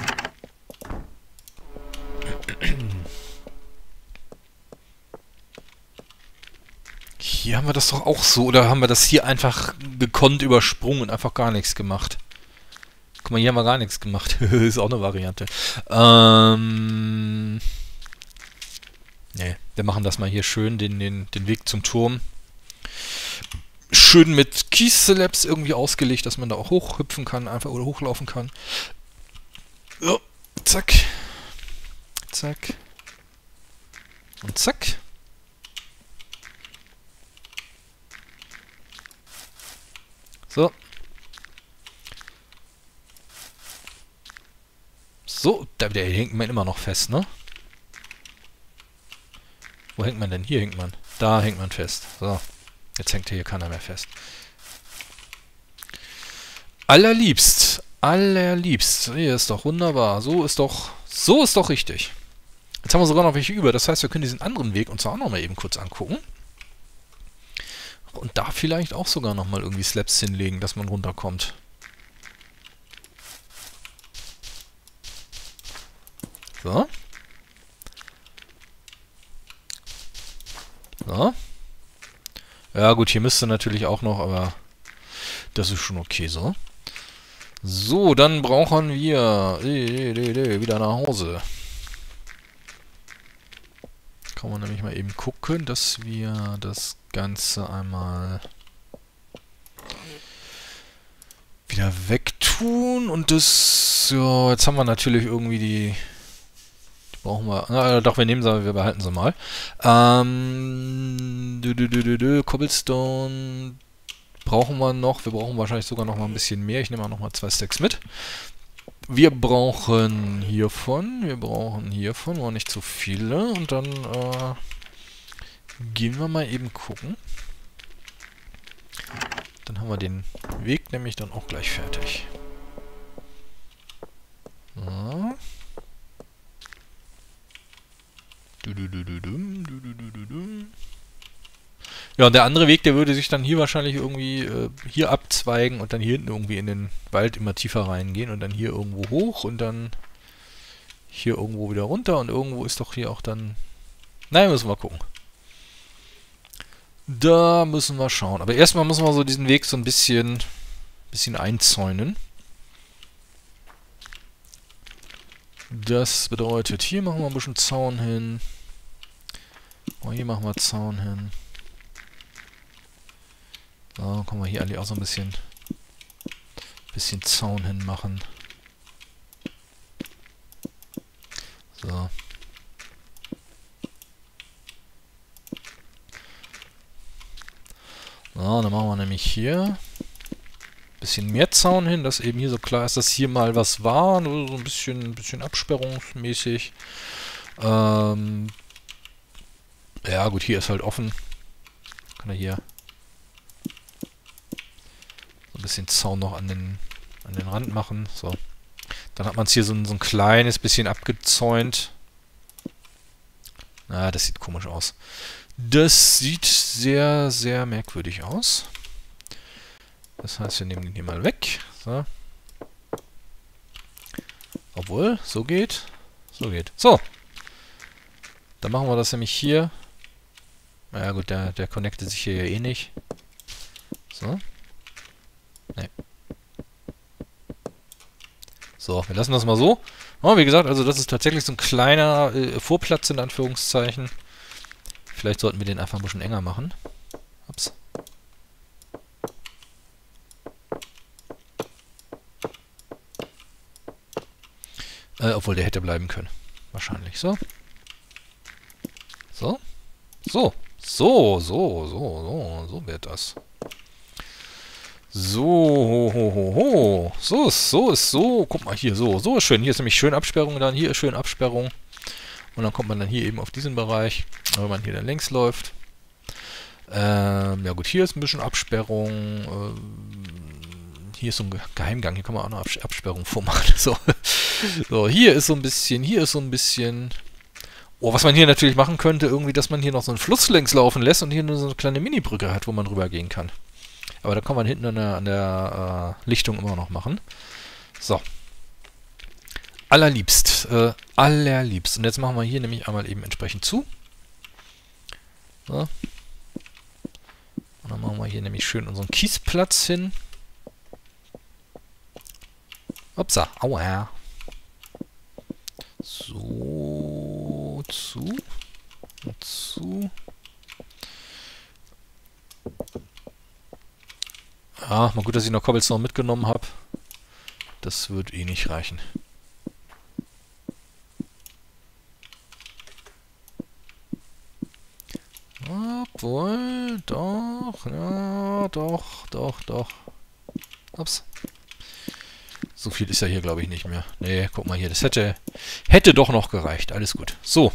Hier haben wir das doch auch so, oder haben wir das hier einfach gekonnt übersprungen und einfach gar nichts gemacht? Guck mal, hier haben wir gar nichts gemacht. Ist auch eine Variante. Ähm... Ne, wir machen das mal hier schön, den, den, den Weg zum Turm. Schön mit Kies-Slabs irgendwie ausgelegt, dass man da auch hochhüpfen kann, einfach oder hochlaufen kann. So, zack. Zack. Und zack. So. So, der, der hängt man immer noch fest, ne? Wo hängt man denn? Hier hängt man. Da hängt man fest. So. Jetzt hängt hier keiner mehr fest. Allerliebst. Allerliebst. Hier ist doch wunderbar. So ist doch, so ist doch richtig. Jetzt haben wir sogar noch welche über. Das heißt, wir können diesen anderen Weg uns auch noch mal eben kurz angucken. Und da vielleicht auch sogar noch mal irgendwie Slabs hinlegen, dass man runterkommt. So. So. Ja gut, hier müsste natürlich auch noch, aber das ist schon okay so. So, dann brauchen wir wieder nach Hause. Kann man nämlich mal eben gucken, dass wir das Ganze einmal wieder wegtun. Und das, ja, jetzt haben wir natürlich irgendwie die, die brauchen wir, na, doch, wir nehmen sie, wir behalten sie mal. Ähm, dü, dü, dü, dü, dü, Cobblestone brauchen wir noch, wir brauchen wahrscheinlich sogar noch mal ein bisschen mehr. Ich nehme auch noch mal zwei Stacks mit. Wir brauchen hiervon, wir brauchen hiervon, aber nicht zu viele. Und dann äh, gehen wir mal eben gucken. Dann haben wir den Weg nämlich dann auch gleich fertig. So. Ja, und der andere Weg, der würde sich dann hier wahrscheinlich irgendwie äh, hier abzweigen und dann hier hinten irgendwie in den Wald immer tiefer reingehen und dann hier irgendwo hoch und dann hier irgendwo wieder runter und irgendwo ist doch hier auch dann... Nein, müssen wir gucken. Da müssen wir schauen. Aber erstmal müssen wir so diesen Weg so ein bisschen, bisschen einzäunen. Das bedeutet, hier machen wir ein bisschen Zaun hin. Oh, hier machen wir Zaun hin. So, können wir hier alle auch so ein bisschen, bisschen Zaun hin machen. So. So, dann machen wir nämlich hier ein bisschen mehr Zaun hin, dass eben hier so klar ist, dass hier mal was war. So ein bisschen, ein bisschen absperrungsmäßig. Ähm ja gut, hier ist halt offen. Kann er hier so ein bisschen Zaun noch an den, an den Rand machen. So. Dann hat man es hier so ein, so ein kleines bisschen abgezäunt. Na, das sieht komisch aus. Das sieht sehr, sehr merkwürdig aus. Das heißt, wir nehmen den hier mal weg. So. Obwohl, so geht. So geht. So. Dann machen wir das nämlich hier. Na ja gut, der, der connectet sich hier ja eh nicht. So. Nee. So, wir lassen das mal so. Oh, wie gesagt, also das ist tatsächlich so ein kleiner äh, Vorplatz in Anführungszeichen. Vielleicht sollten wir den einfach ein bisschen enger machen. Ups. Äh, obwohl, der hätte bleiben können. Wahrscheinlich. So. So. So. So, so, so, so. So wird das. So, ho, ho, ho, ho. So ist, so ist, so. Guck mal hier, so. So ist schön. Hier ist nämlich schön Absperrung dann. Hier ist schön Absperrung. Und dann kommt man dann hier eben auf diesen Bereich. Wenn man hier dann längs läuft. Ähm, ja gut, hier ist ein bisschen Absperrung. Ähm, hier ist so ein Geheimgang. Hier kann man auch noch Abs Absperrung vormachen. So. So, hier ist so ein bisschen, hier ist so ein bisschen... Oh, was man hier natürlich machen könnte, irgendwie, dass man hier noch so einen Fluss längs laufen lässt und hier nur so eine kleine Mini-Brücke hat, wo man rüber gehen kann. Aber da kann man hinten an der, an der äh, Lichtung immer noch machen. So. Allerliebst. Äh, allerliebst. Und jetzt machen wir hier nämlich einmal eben entsprechend zu. So. Und dann machen wir hier nämlich schön unseren Kiesplatz hin. Upsa. Aua. So. Zu. Und zu. Ja, mal gut, dass ich noch Cobblestone mitgenommen habe. Das wird eh nicht reichen. Obwohl, doch, ja, doch, doch, doch. Ups. So viel ist ja hier, glaube ich, nicht mehr. Nee, guck mal hier, das hätte, hätte doch noch gereicht. Alles gut. So.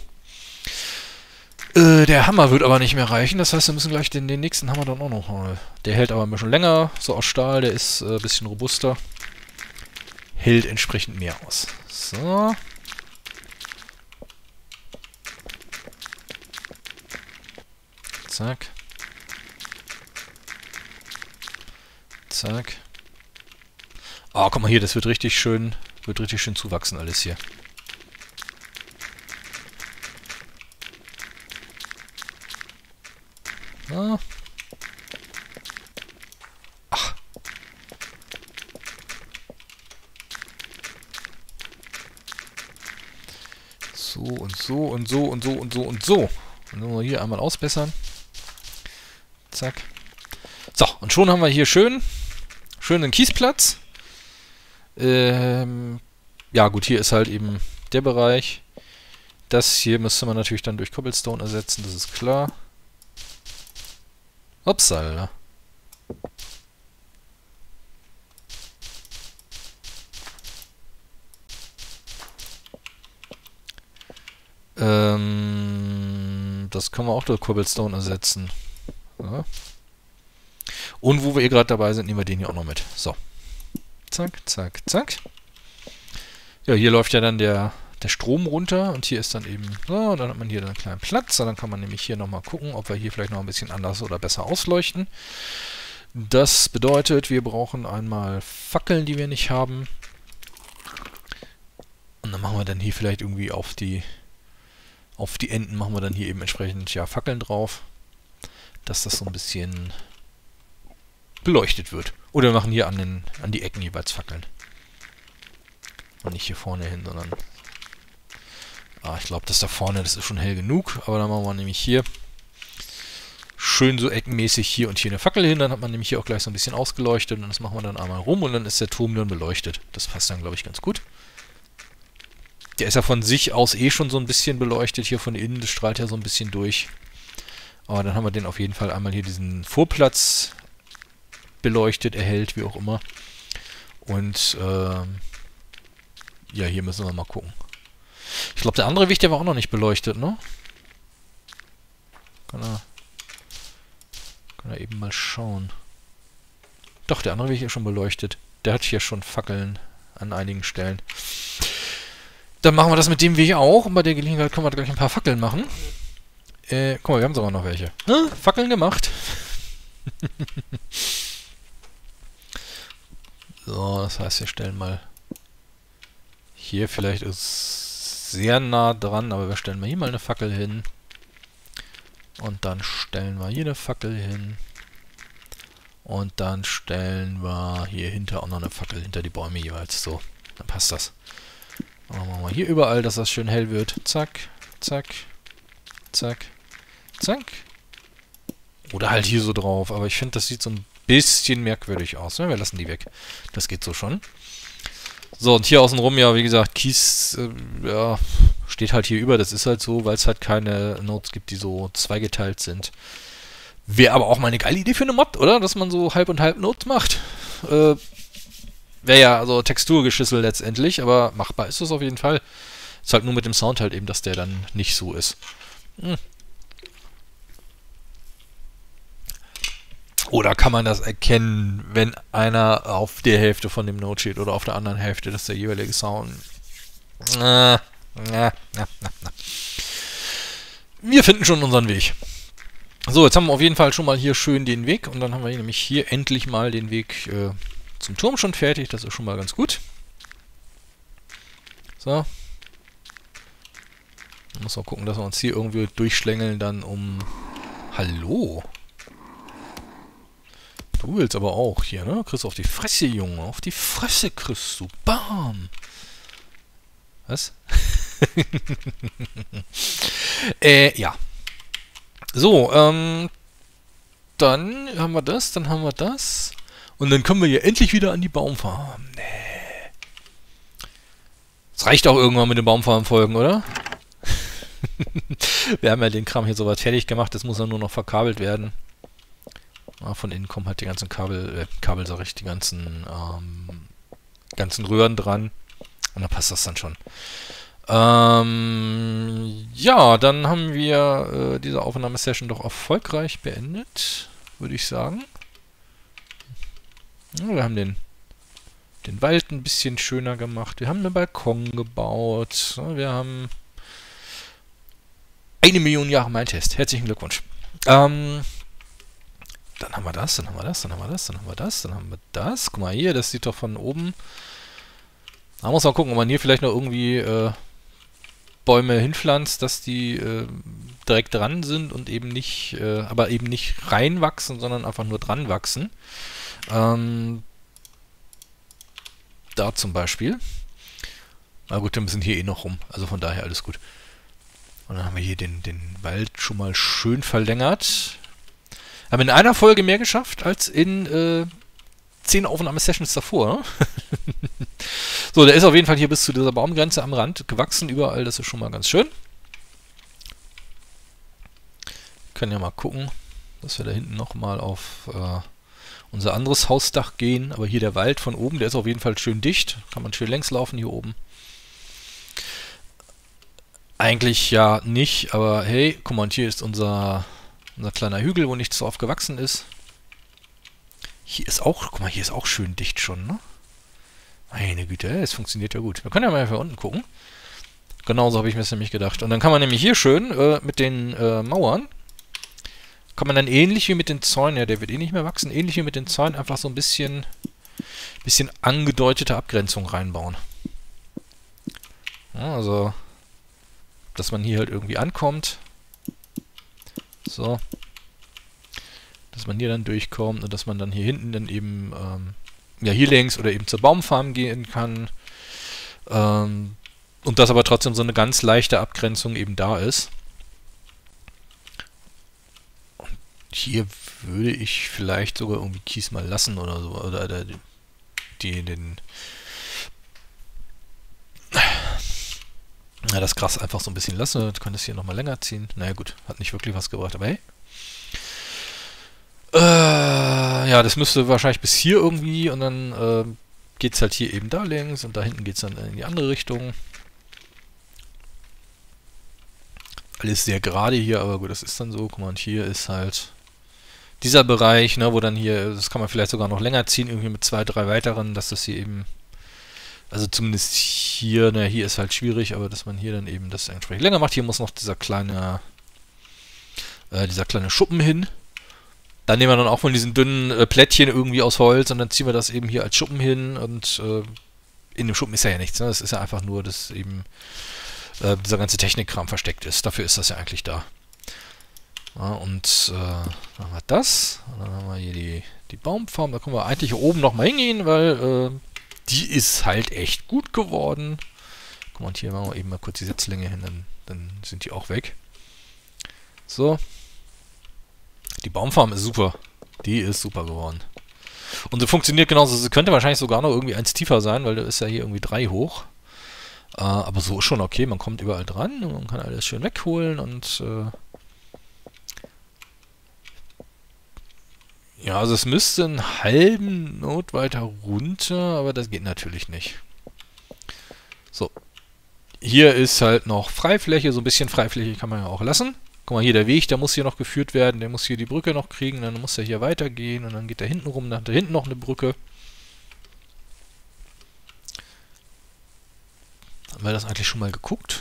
Äh, der Hammer wird aber nicht mehr reichen. Das heißt, wir müssen gleich den, den nächsten Hammer dann auch noch mal. Der hält aber ein bisschen länger, so aus Stahl. Der ist äh, ein bisschen robuster. Hält entsprechend mehr aus. So. Zack. Zack. Ah, oh, guck mal hier, das wird richtig schön, wird richtig schön zuwachsen alles hier. Ah. Ach. So und so und so und so und so und so. Und dann wir hier einmal ausbessern. Zack. So, und schon haben wir hier schön, schönen Kiesplatz. Ähm, ja gut, hier ist halt eben der Bereich. Das hier müsste man natürlich dann durch Cobblestone ersetzen, das ist klar. Upsala. Ähm, das können wir auch durch Cobblestone ersetzen. Ja. Und wo wir hier gerade dabei sind, nehmen wir den hier auch noch mit. So. Zack, zack, zack. Ja, hier läuft ja dann der, der Strom runter und hier ist dann eben, so, und dann hat man hier dann einen kleinen Platz. Und dann kann man nämlich hier nochmal gucken, ob wir hier vielleicht noch ein bisschen anders oder besser ausleuchten. Das bedeutet, wir brauchen einmal Fackeln, die wir nicht haben. Und dann machen wir dann hier vielleicht irgendwie auf die, auf die Enden, machen wir dann hier eben entsprechend ja, Fackeln drauf. Dass das so ein bisschen beleuchtet wird. Oder wir machen hier an, den, an die Ecken jeweils Fackeln. Und nicht hier vorne hin, sondern Ah, ich glaube, das da vorne, das ist schon hell genug. Aber dann machen wir nämlich hier schön so eckenmäßig hier und hier eine Fackel hin. Dann hat man nämlich hier auch gleich so ein bisschen ausgeleuchtet. Und das machen wir dann einmal rum und dann ist der Turm dann beleuchtet. Das passt dann, glaube ich, ganz gut. Der ist ja von sich aus eh schon so ein bisschen beleuchtet. Hier von innen, das strahlt ja so ein bisschen durch. Aber dann haben wir den auf jeden Fall einmal hier diesen Vorplatz beleuchtet, erhellt, wie auch immer. Und ähm, ja, hier müssen wir mal gucken. Ich glaube, der andere Weg, der war auch noch nicht beleuchtet, ne? Kann er, kann er eben mal schauen. Doch, der andere Weg ist schon beleuchtet. Der hat hier schon Fackeln an einigen Stellen. Dann machen wir das mit dem Weg auch. Und bei der Gelegenheit können wir gleich ein paar Fackeln machen. Äh, guck mal, wir haben sogar noch welche. Hm, Fackeln gemacht. So, das heißt, wir stellen mal hier, vielleicht ist sehr nah dran, aber wir stellen mal hier mal eine Fackel hin. Und dann stellen wir hier eine Fackel hin. Und dann stellen wir hier hinter auch noch eine Fackel hinter die Bäume jeweils. So, dann passt das. Dann machen wir mal hier überall, dass das schön hell wird. Zack, zack, zack, zack. Oder halt hier so drauf. Aber ich finde, das sieht so ein bisschen merkwürdig aus. Ne? Wir lassen die weg. Das geht so schon. So, und hier außenrum, ja, wie gesagt, Kies, äh, ja, steht halt hier über. Das ist halt so, weil es halt keine Nodes gibt, die so zweigeteilt sind. Wäre aber auch mal eine geile Idee für eine Mod, oder? Dass man so halb und halb Nodes macht. Äh, Wäre ja also Texturgeschissel letztendlich, aber machbar ist es auf jeden Fall. Ist halt nur mit dem Sound halt eben, dass der dann nicht so ist. Hm. Oder kann man das erkennen, wenn einer auf der Hälfte von dem Node steht oder auf der anderen Hälfte, dass der jeweilige Sound... Na, na, na, na, na. Wir finden schon unseren Weg. So, jetzt haben wir auf jeden Fall schon mal hier schön den Weg und dann haben wir hier nämlich hier endlich mal den Weg äh, zum Turm schon fertig. Das ist schon mal ganz gut. So. Dann muss man gucken, dass wir uns hier irgendwie durchschlängeln dann um... Hallo? Du willst aber auch hier, ne? Kriegst auf die Fresse, Junge. Auf die Fresse kriegst du. Bam! Was? äh, ja. So, ähm... dann haben wir das, dann haben wir das. Und dann können wir hier endlich wieder an die Baumfarm. Nee. Es reicht auch irgendwann mit den Baumfarm-Folgen, oder? Wir haben ja den Kram hier soweit fertig gemacht. Das muss ja nur noch verkabelt werden. Ja, von innen kommen halt die ganzen Kabel, äh, Kabel sag ich, die ganzen, ähm, ganzen Röhren dran. Und dann passt das dann schon. Ähm, ja, dann haben wir äh, diese Aufnahmesession doch erfolgreich beendet, würde ich sagen. Ja, wir haben den, den Wald ein bisschen schöner gemacht. Wir haben einen Balkon gebaut. Ja, wir haben eine Million Jahre mein Test. Herzlichen Glückwunsch. Ähm, dann haben wir das, dann haben wir das, dann haben wir das, dann haben wir das, dann haben wir das. Guck mal hier, das sieht doch von oben. Da muss man gucken, ob man hier vielleicht noch irgendwie äh, Bäume hinpflanzt, dass die äh, direkt dran sind und eben nicht, äh, aber eben nicht reinwachsen, sondern einfach nur dran wachsen. Ähm, da zum Beispiel. Na gut, wir sind hier eh noch rum, also von daher alles gut. Und dann haben wir hier den, den Wald schon mal schön verlängert. Haben in einer Folge mehr geschafft als in äh, zehn Aufnahmesessions davor. So, der ist auf jeden Fall hier bis zu dieser Baumgrenze am Rand gewachsen, überall, das ist schon mal ganz schön. Können ja mal gucken, dass wir da hinten nochmal auf äh, unser anderes Hausdach gehen. Aber hier der Wald von oben, der ist auf jeden Fall schön dicht. Kann man schön längs laufen hier oben. Eigentlich ja nicht, aber hey, guck mal, und hier ist unser, unser kleiner Hügel, wo nichts drauf gewachsen ist. Hier ist auch, guck mal, hier ist auch schön dicht schon, ne? Meine Güte, es funktioniert ja gut. Wir können ja mal hier unten gucken. Genauso habe ich mir das nämlich gedacht. Und dann kann man nämlich hier schön äh, mit den äh, Mauern, kann man dann ähnlich wie mit den Zäunen, ja, der wird eh nicht mehr wachsen, ähnlich wie mit den Zäunen einfach so ein bisschen, bisschen angedeutete Abgrenzung reinbauen. Ja, also, dass man hier halt irgendwie ankommt. So. Dass man hier dann durchkommt und dass man dann hier hinten dann eben, ähm, ja, hier längs oder eben zur Baumfarm gehen kann. Ähm, Und dass aber trotzdem so eine ganz leichte Abgrenzung eben da ist. Und hier würde ich vielleicht sogar irgendwie Kies mal lassen oder so. Oder, oder die, den... Ja, das Gras einfach so ein bisschen lassen. Ich kann das hier nochmal länger ziehen. Naja gut, hat nicht wirklich was gebracht, aber hey. Äh, ja, das müsste wahrscheinlich bis hier irgendwie und dann äh, geht es halt hier eben da längs und da hinten geht es dann in die andere Richtung. Alles sehr gerade hier, aber gut, das ist dann so. Guck mal, und hier ist halt dieser Bereich, ne, wo dann hier, das kann man vielleicht sogar noch länger ziehen, irgendwie mit zwei, drei weiteren, dass das hier eben, also zumindest hier, ne, hier ist halt schwierig, aber dass man hier dann eben das entsprechend länger macht. Hier muss noch dieser kleine, äh, dieser kleine Schuppen hin. Dann nehmen wir dann auch von diesen dünnen äh, Plättchen irgendwie aus Holz und dann ziehen wir das eben hier als Schuppen hin und äh, in dem Schuppen ist ja, ja nichts, ne? Das ist ja einfach nur, dass eben äh, dieser ganze Technikkram versteckt ist. Dafür ist das ja eigentlich da. Ja, und äh, dann haben wir das. Und dann haben wir hier die, die Baumform. Da können wir eigentlich hier oben nochmal hingehen, weil äh, die ist halt echt gut geworden. Guck mal, und hier machen wir eben mal kurz die Setzlinge hin, dann, dann sind die auch weg. So. Die Baumform ist super. Die ist super geworden. Und sie funktioniert genauso. Sie könnte wahrscheinlich sogar noch irgendwie eins tiefer sein, weil da ist ja hier irgendwie drei hoch. Äh, aber so ist schon okay. Man kommt überall dran und man kann alles schön wegholen und äh ja, also es müsste einen halben Not weiter runter, aber das geht natürlich nicht. So. Hier ist halt noch Freifläche. So ein bisschen Freifläche kann man ja auch lassen. Guck mal, hier der Weg, der muss hier noch geführt werden, der muss hier die Brücke noch kriegen, dann muss er hier weitergehen und dann geht er hinten rum, dann hat er hinten noch eine Brücke. Haben wir das eigentlich schon mal geguckt?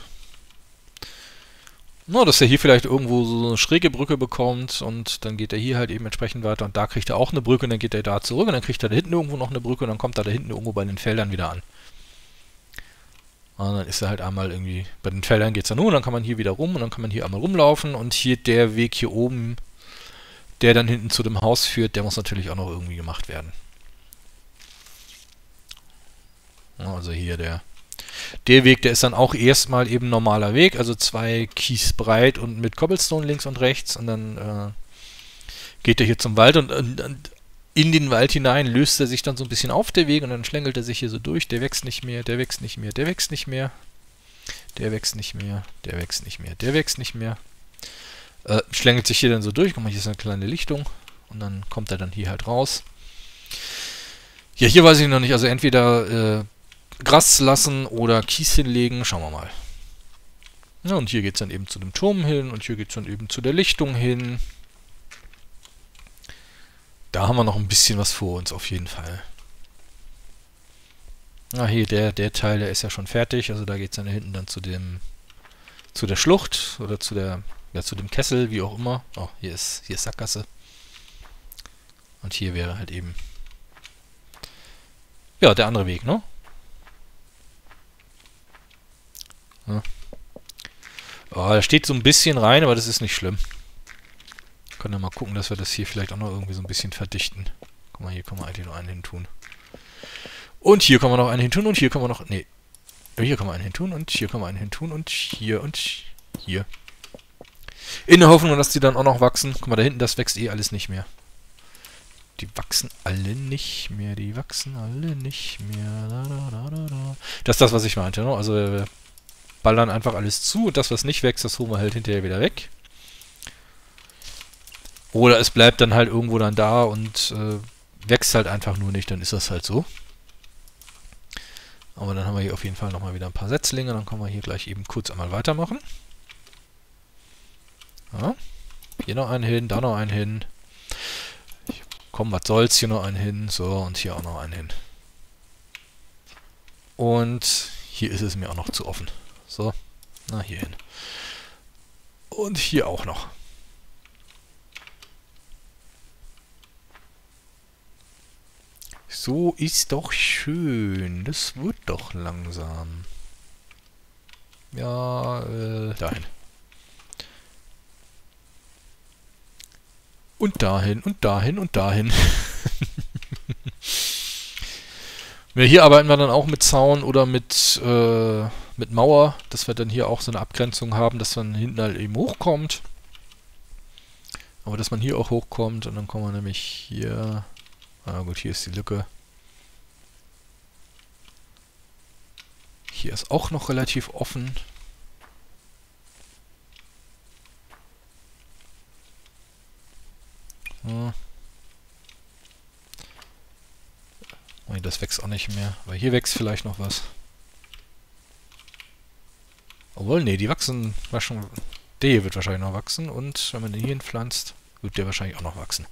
No, dass er hier vielleicht irgendwo so eine schräge Brücke bekommt und dann geht er hier halt eben entsprechend weiter und da kriegt er auch eine Brücke und dann geht er da zurück und dann kriegt er da hinten irgendwo noch eine Brücke und dann kommt er da hinten irgendwo bei den Feldern wieder an. Und dann ist er halt einmal irgendwie, bei den Feldern geht es ja nur, und dann kann man hier wieder rum und dann kann man hier einmal rumlaufen und hier der Weg hier oben, der dann hinten zu dem Haus führt, der muss natürlich auch noch irgendwie gemacht werden. Ja, also hier der, der Weg, der ist dann auch erstmal eben normaler Weg, also zwei Kies breit und mit Cobblestone links und rechts und dann äh, geht er hier zum Wald und, und, und in den Wald hinein löst er sich dann so ein bisschen auf, der Weg, und dann schlängelt er sich hier so durch. Der wächst nicht mehr, der wächst nicht mehr, der wächst nicht mehr. Der wächst nicht mehr, der wächst nicht mehr, der wächst nicht mehr. Äh, schlängelt sich hier dann so durch. Guck mal, hier ist eine kleine Lichtung. Und dann kommt er dann hier halt raus. Ja, hier weiß ich noch nicht. Also entweder äh, Gras lassen oder Kies hinlegen. Schauen wir mal. Ja, und hier geht es dann eben zu dem Turm hin. Und hier geht es dann eben zu der Lichtung hin. Da haben wir noch ein bisschen was vor uns, auf jeden Fall. Ah, hier, der, der Teil, der ist ja schon fertig. Also da geht es dann hinten dann zu dem, zu der Schlucht oder zu der, ja, zu dem Kessel, wie auch immer. Oh, hier ist, hier ist Sackgasse. Und hier wäre halt eben, ja, der andere Weg, ne? Ja. Oh, da steht so ein bisschen rein, aber das ist nicht schlimm. Können wir mal gucken, dass wir das hier vielleicht auch noch irgendwie so ein bisschen verdichten. Guck mal, hier können wir eigentlich noch einen hin tun. Und hier können wir noch einen hin tun und hier können wir noch... Nee. Hier können wir einen hin tun und hier können wir einen hin tun und hier und hier. In der Hoffnung, dass die dann auch noch wachsen. Guck mal, da hinten, das wächst eh alles nicht mehr. Die wachsen alle nicht mehr. Die wachsen alle nicht mehr. Da, da, da, da, da. Das ist das, was ich meinte, ne? Also wir ballern einfach alles zu und das, was nicht wächst, das holen wir halt hinterher wieder weg. Oder es bleibt dann halt irgendwo dann da und äh, wächst halt einfach nur nicht, dann ist das halt so. Aber dann haben wir hier auf jeden Fall nochmal wieder ein paar Setzlinge, dann können wir hier gleich eben kurz einmal weitermachen. Ja. Hier noch einen hin, da noch einen hin. Komm, was soll's, hier noch einen hin, so, und hier auch noch einen hin. Und hier ist es mir auch noch zu offen. So, na, hier hin. Und hier auch noch. So ist doch schön. Das wird doch langsam. Ja, äh, dahin. Und dahin und dahin und dahin. Ja, hier arbeiten wir dann auch mit Zaun oder mit, äh, mit Mauer, dass wir dann hier auch so eine Abgrenzung haben, dass man hinten halt eben hochkommt. Aber dass man hier auch hochkommt und dann kommen wir nämlich hier... Ah gut, hier ist die Lücke. Hier ist auch noch relativ offen. So. Oh, das wächst auch nicht mehr. Aber hier wächst vielleicht noch was. Obwohl, nee, die wachsen... War schon, der hier wird wahrscheinlich noch wachsen. Und wenn man den hier hinpflanzt, wird der wahrscheinlich auch noch wachsen.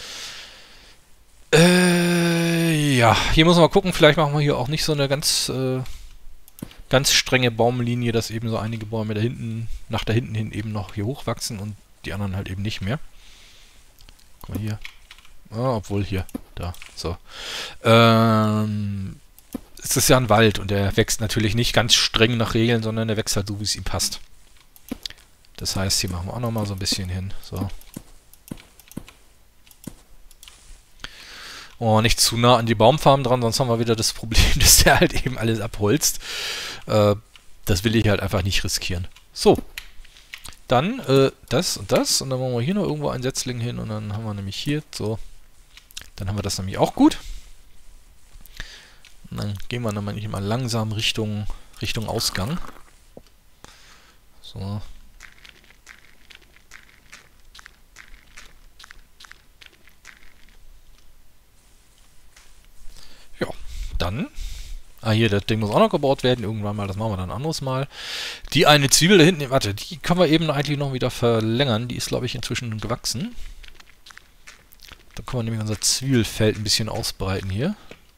Äh, ja, hier muss man mal gucken. Vielleicht machen wir hier auch nicht so eine ganz... Äh, ganz strenge Baumlinie, dass eben so einige Bäume da hinten, nach da hinten hin eben noch hier hochwachsen und die anderen halt eben nicht mehr. Guck mal hier. Ah, obwohl hier. Da. So. Ähm, es ist ja ein Wald und der wächst natürlich nicht ganz streng nach Regeln, sondern der wächst halt so, wie es ihm passt. Das heißt, hier machen wir auch nochmal so ein bisschen hin. So. Oh, nicht zu nah an die Baumfarm dran, sonst haben wir wieder das Problem, dass der halt eben alles abholzt. Äh, das will ich halt einfach nicht riskieren. So. Dann äh, das und das. Und dann machen wir hier noch irgendwo einen Setzling hin. Und dann haben wir nämlich hier so. Dann haben wir das nämlich auch gut. Und dann gehen wir dann nämlich mal langsam Richtung, Richtung Ausgang. So. Ja, dann... Ah, hier, das Ding muss auch noch gebaut werden. Irgendwann mal, das machen wir dann ein anderes Mal. Die eine Zwiebel da hinten, warte, die können wir eben eigentlich noch wieder verlängern. Die ist, glaube ich, inzwischen gewachsen. Da können wir nämlich unser Zwiebelfeld ein bisschen ausbreiten hier.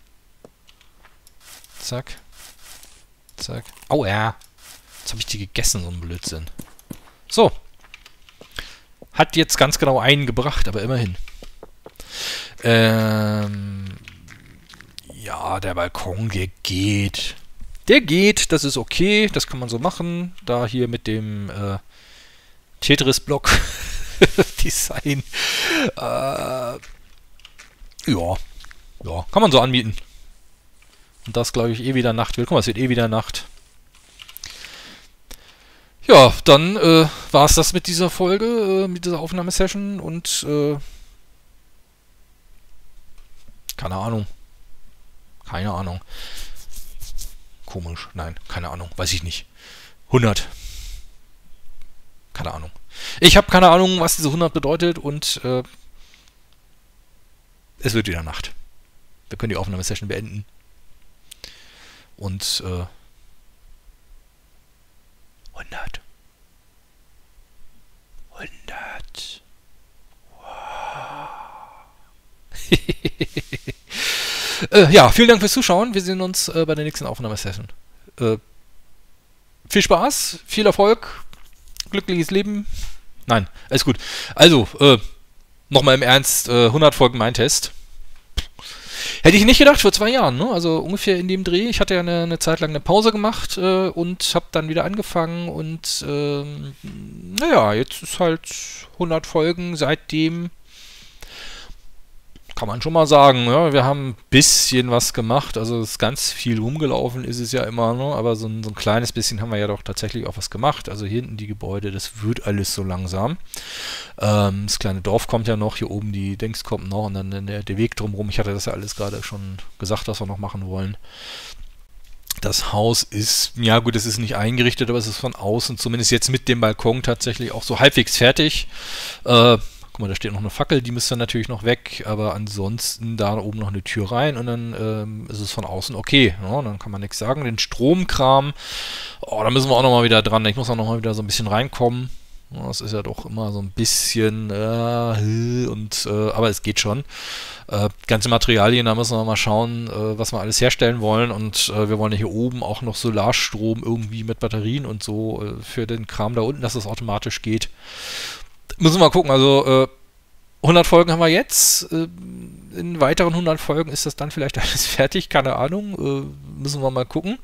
Zack. Zack. Au, ja. Jetzt habe ich die gegessen, so ein Blödsinn. So. Hat jetzt ganz genau einen gebracht, aber immerhin. Ähm... Ja, der Balkon, der geht. Der geht, das ist okay, das kann man so machen. Da hier mit dem äh, Tetris-Block Design. Äh, ja. Ja, kann man so anbieten. Und das, glaube ich, eh wieder Nacht wird. Guck mal, es wird eh wieder Nacht. Ja, dann äh, war es das mit dieser Folge, äh, mit dieser Aufnahmesession und äh, keine Ahnung. Keine Ahnung. Komisch. Nein, keine Ahnung. Weiß ich nicht. hundert. Keine Ahnung. Ich habe keine Ahnung, was diese hundert bedeutet und äh, es wird wieder Nacht. Wir können die Aufnahmesession beenden. Und äh, hundert. hundert. Wow. Äh, ja, vielen Dank fürs Zuschauen. Wir sehen uns äh, bei der nächsten Aufnahmesession. Äh, viel Spaß, viel Erfolg, glückliches Leben. Nein, alles gut. Also, äh, nochmal im Ernst, äh, hundert Folgen mein Test. Hätte ich nicht gedacht, vor zwei Jahren, ne? Also ungefähr in dem Dreh. Ich hatte ja eine, eine Zeit lang eine Pause gemacht äh, und habe dann wieder angefangen und ähm, naja, jetzt ist halt hundert Folgen seitdem. Kann man schon mal sagen, ja, wir haben ein bisschen was gemacht, also es ist ganz viel rumgelaufen ist es ja immer, ne? Aber so ein, so ein kleines bisschen haben wir ja doch tatsächlich auch was gemacht. Also hier hinten die Gebäude, das wird alles so langsam. Ähm, das kleine Dorf kommt ja noch, hier oben die Dings kommt noch und dann der, der Weg drumherum. Ich hatte das ja alles gerade schon gesagt, was wir noch machen wollen. Das Haus ist, ja gut, es ist nicht eingerichtet, aber es ist von außen, zumindest jetzt mit dem Balkon tatsächlich auch so halbwegs fertig. Äh, Guck mal, da steht noch eine Fackel, die müsste natürlich noch weg, aber ansonsten da oben noch eine Tür rein und dann ähm, ist es von außen okay. Ja, dann kann man nichts sagen. Den Stromkram, oh, da müssen wir auch nochmal wieder dran. Ich muss auch nochmal wieder so ein bisschen reinkommen. Ja, das ist ja doch immer so ein bisschen, äh, und, äh, aber es geht schon. Äh, ganze Materialien, da müssen wir mal schauen, äh, was wir alles herstellen wollen und äh, wir wollen ja hier oben auch noch Solarstrom irgendwie mit Batterien und so äh, für den Kram da unten, dass es automatisch geht. Müssen wir mal gucken, also äh, hundert Folgen haben wir jetzt, äh, in weiteren hundert Folgen ist das dann vielleicht alles fertig, keine Ahnung, äh, müssen wir mal gucken.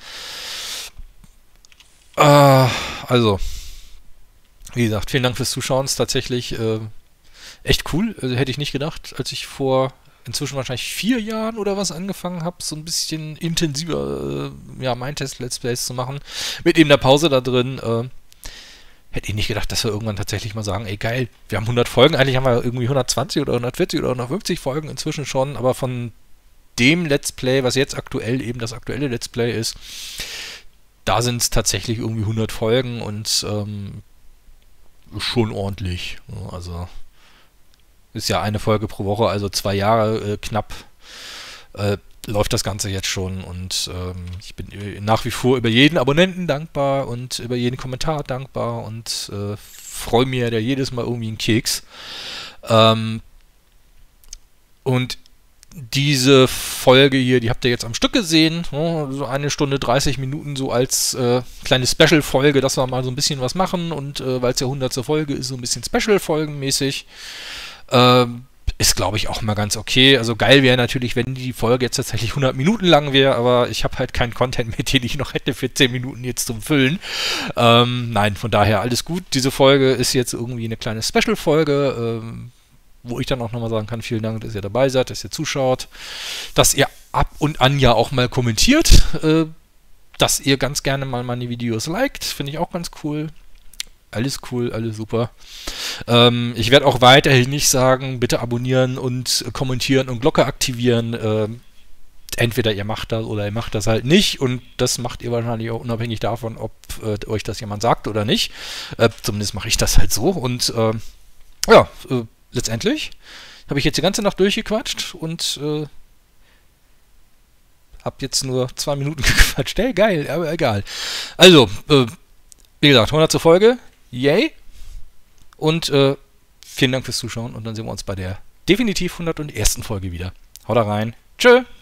Äh, also, wie gesagt, vielen Dank fürs Zuschauen, ist tatsächlich äh, echt cool, also, hätte ich nicht gedacht, als ich vor inzwischen wahrscheinlich vier Jahren oder was angefangen habe, so ein bisschen intensiver äh, ja, Mindtest-Let's Plays zu machen. Mit eben der Pause da drin. Äh, hätte ich nicht gedacht, dass wir irgendwann tatsächlich mal sagen, ey geil, wir haben hundert Folgen. Eigentlich haben wir irgendwie hundertzwanzig oder hundertvierzig oder hundertfünfzig Folgen inzwischen schon. Aber von dem Let's Play, was jetzt aktuell eben das aktuelle Let's Play ist, da sind es tatsächlich irgendwie hundert Folgen und ähm, schon ordentlich. Also ist ja eine Folge pro Woche, also zwei Jahre äh, knapp äh, läuft das Ganze jetzt schon und ähm, ich bin nach wie vor über jeden Abonnenten dankbar und über jeden Kommentar dankbar und äh, freue mir ja jedes Mal irgendwie einen Keks. Ähm, und diese Folge hier, die habt ihr jetzt am Stück gesehen, ne? So eine Stunde dreißig Minuten so als äh, kleine Special-Folge, dass wir mal so ein bisschen was machen und äh, weil es ja hundertste Folge ist, so ein bisschen Special-Folgenmäßig. Ähm, ist, glaube ich, auch mal ganz okay. Also geil wäre natürlich, wenn die Folge jetzt tatsächlich hundert Minuten lang wäre, aber ich habe halt keinen Content mehr, den ich noch hätte für zehn Minuten jetzt zum Füllen. Ähm, nein, von daher alles gut. Diese Folge ist jetzt irgendwie eine kleine Special-Folge, ähm, wo ich dann auch nochmal sagen kann, vielen Dank, dass ihr dabei seid, dass ihr zuschaut, dass ihr ab und an ja auch mal kommentiert, äh, dass ihr ganz gerne mal meine Videos liked, finde ich auch ganz cool. Alles cool, alles super. Ähm, ich werde auch weiterhin nicht sagen, bitte abonnieren und kommentieren und Glocke aktivieren. Ähm, entweder ihr macht das oder ihr macht das halt nicht und das macht ihr wahrscheinlich auch unabhängig davon, ob äh, euch das jemand sagt oder nicht. Äh, zumindest mache ich das halt so und äh, ja, äh, letztendlich habe ich jetzt die ganze Nacht durchgequatscht und äh, habe jetzt nur zwei Minuten gequatscht. Hey, geil, aber egal. Also, äh, wie gesagt, hundertste Folge. Yay. Und äh, vielen Dank fürs Zuschauen und dann sehen wir uns bei der definitiv hundertersten Folge wieder. Haut da rein. Tschö.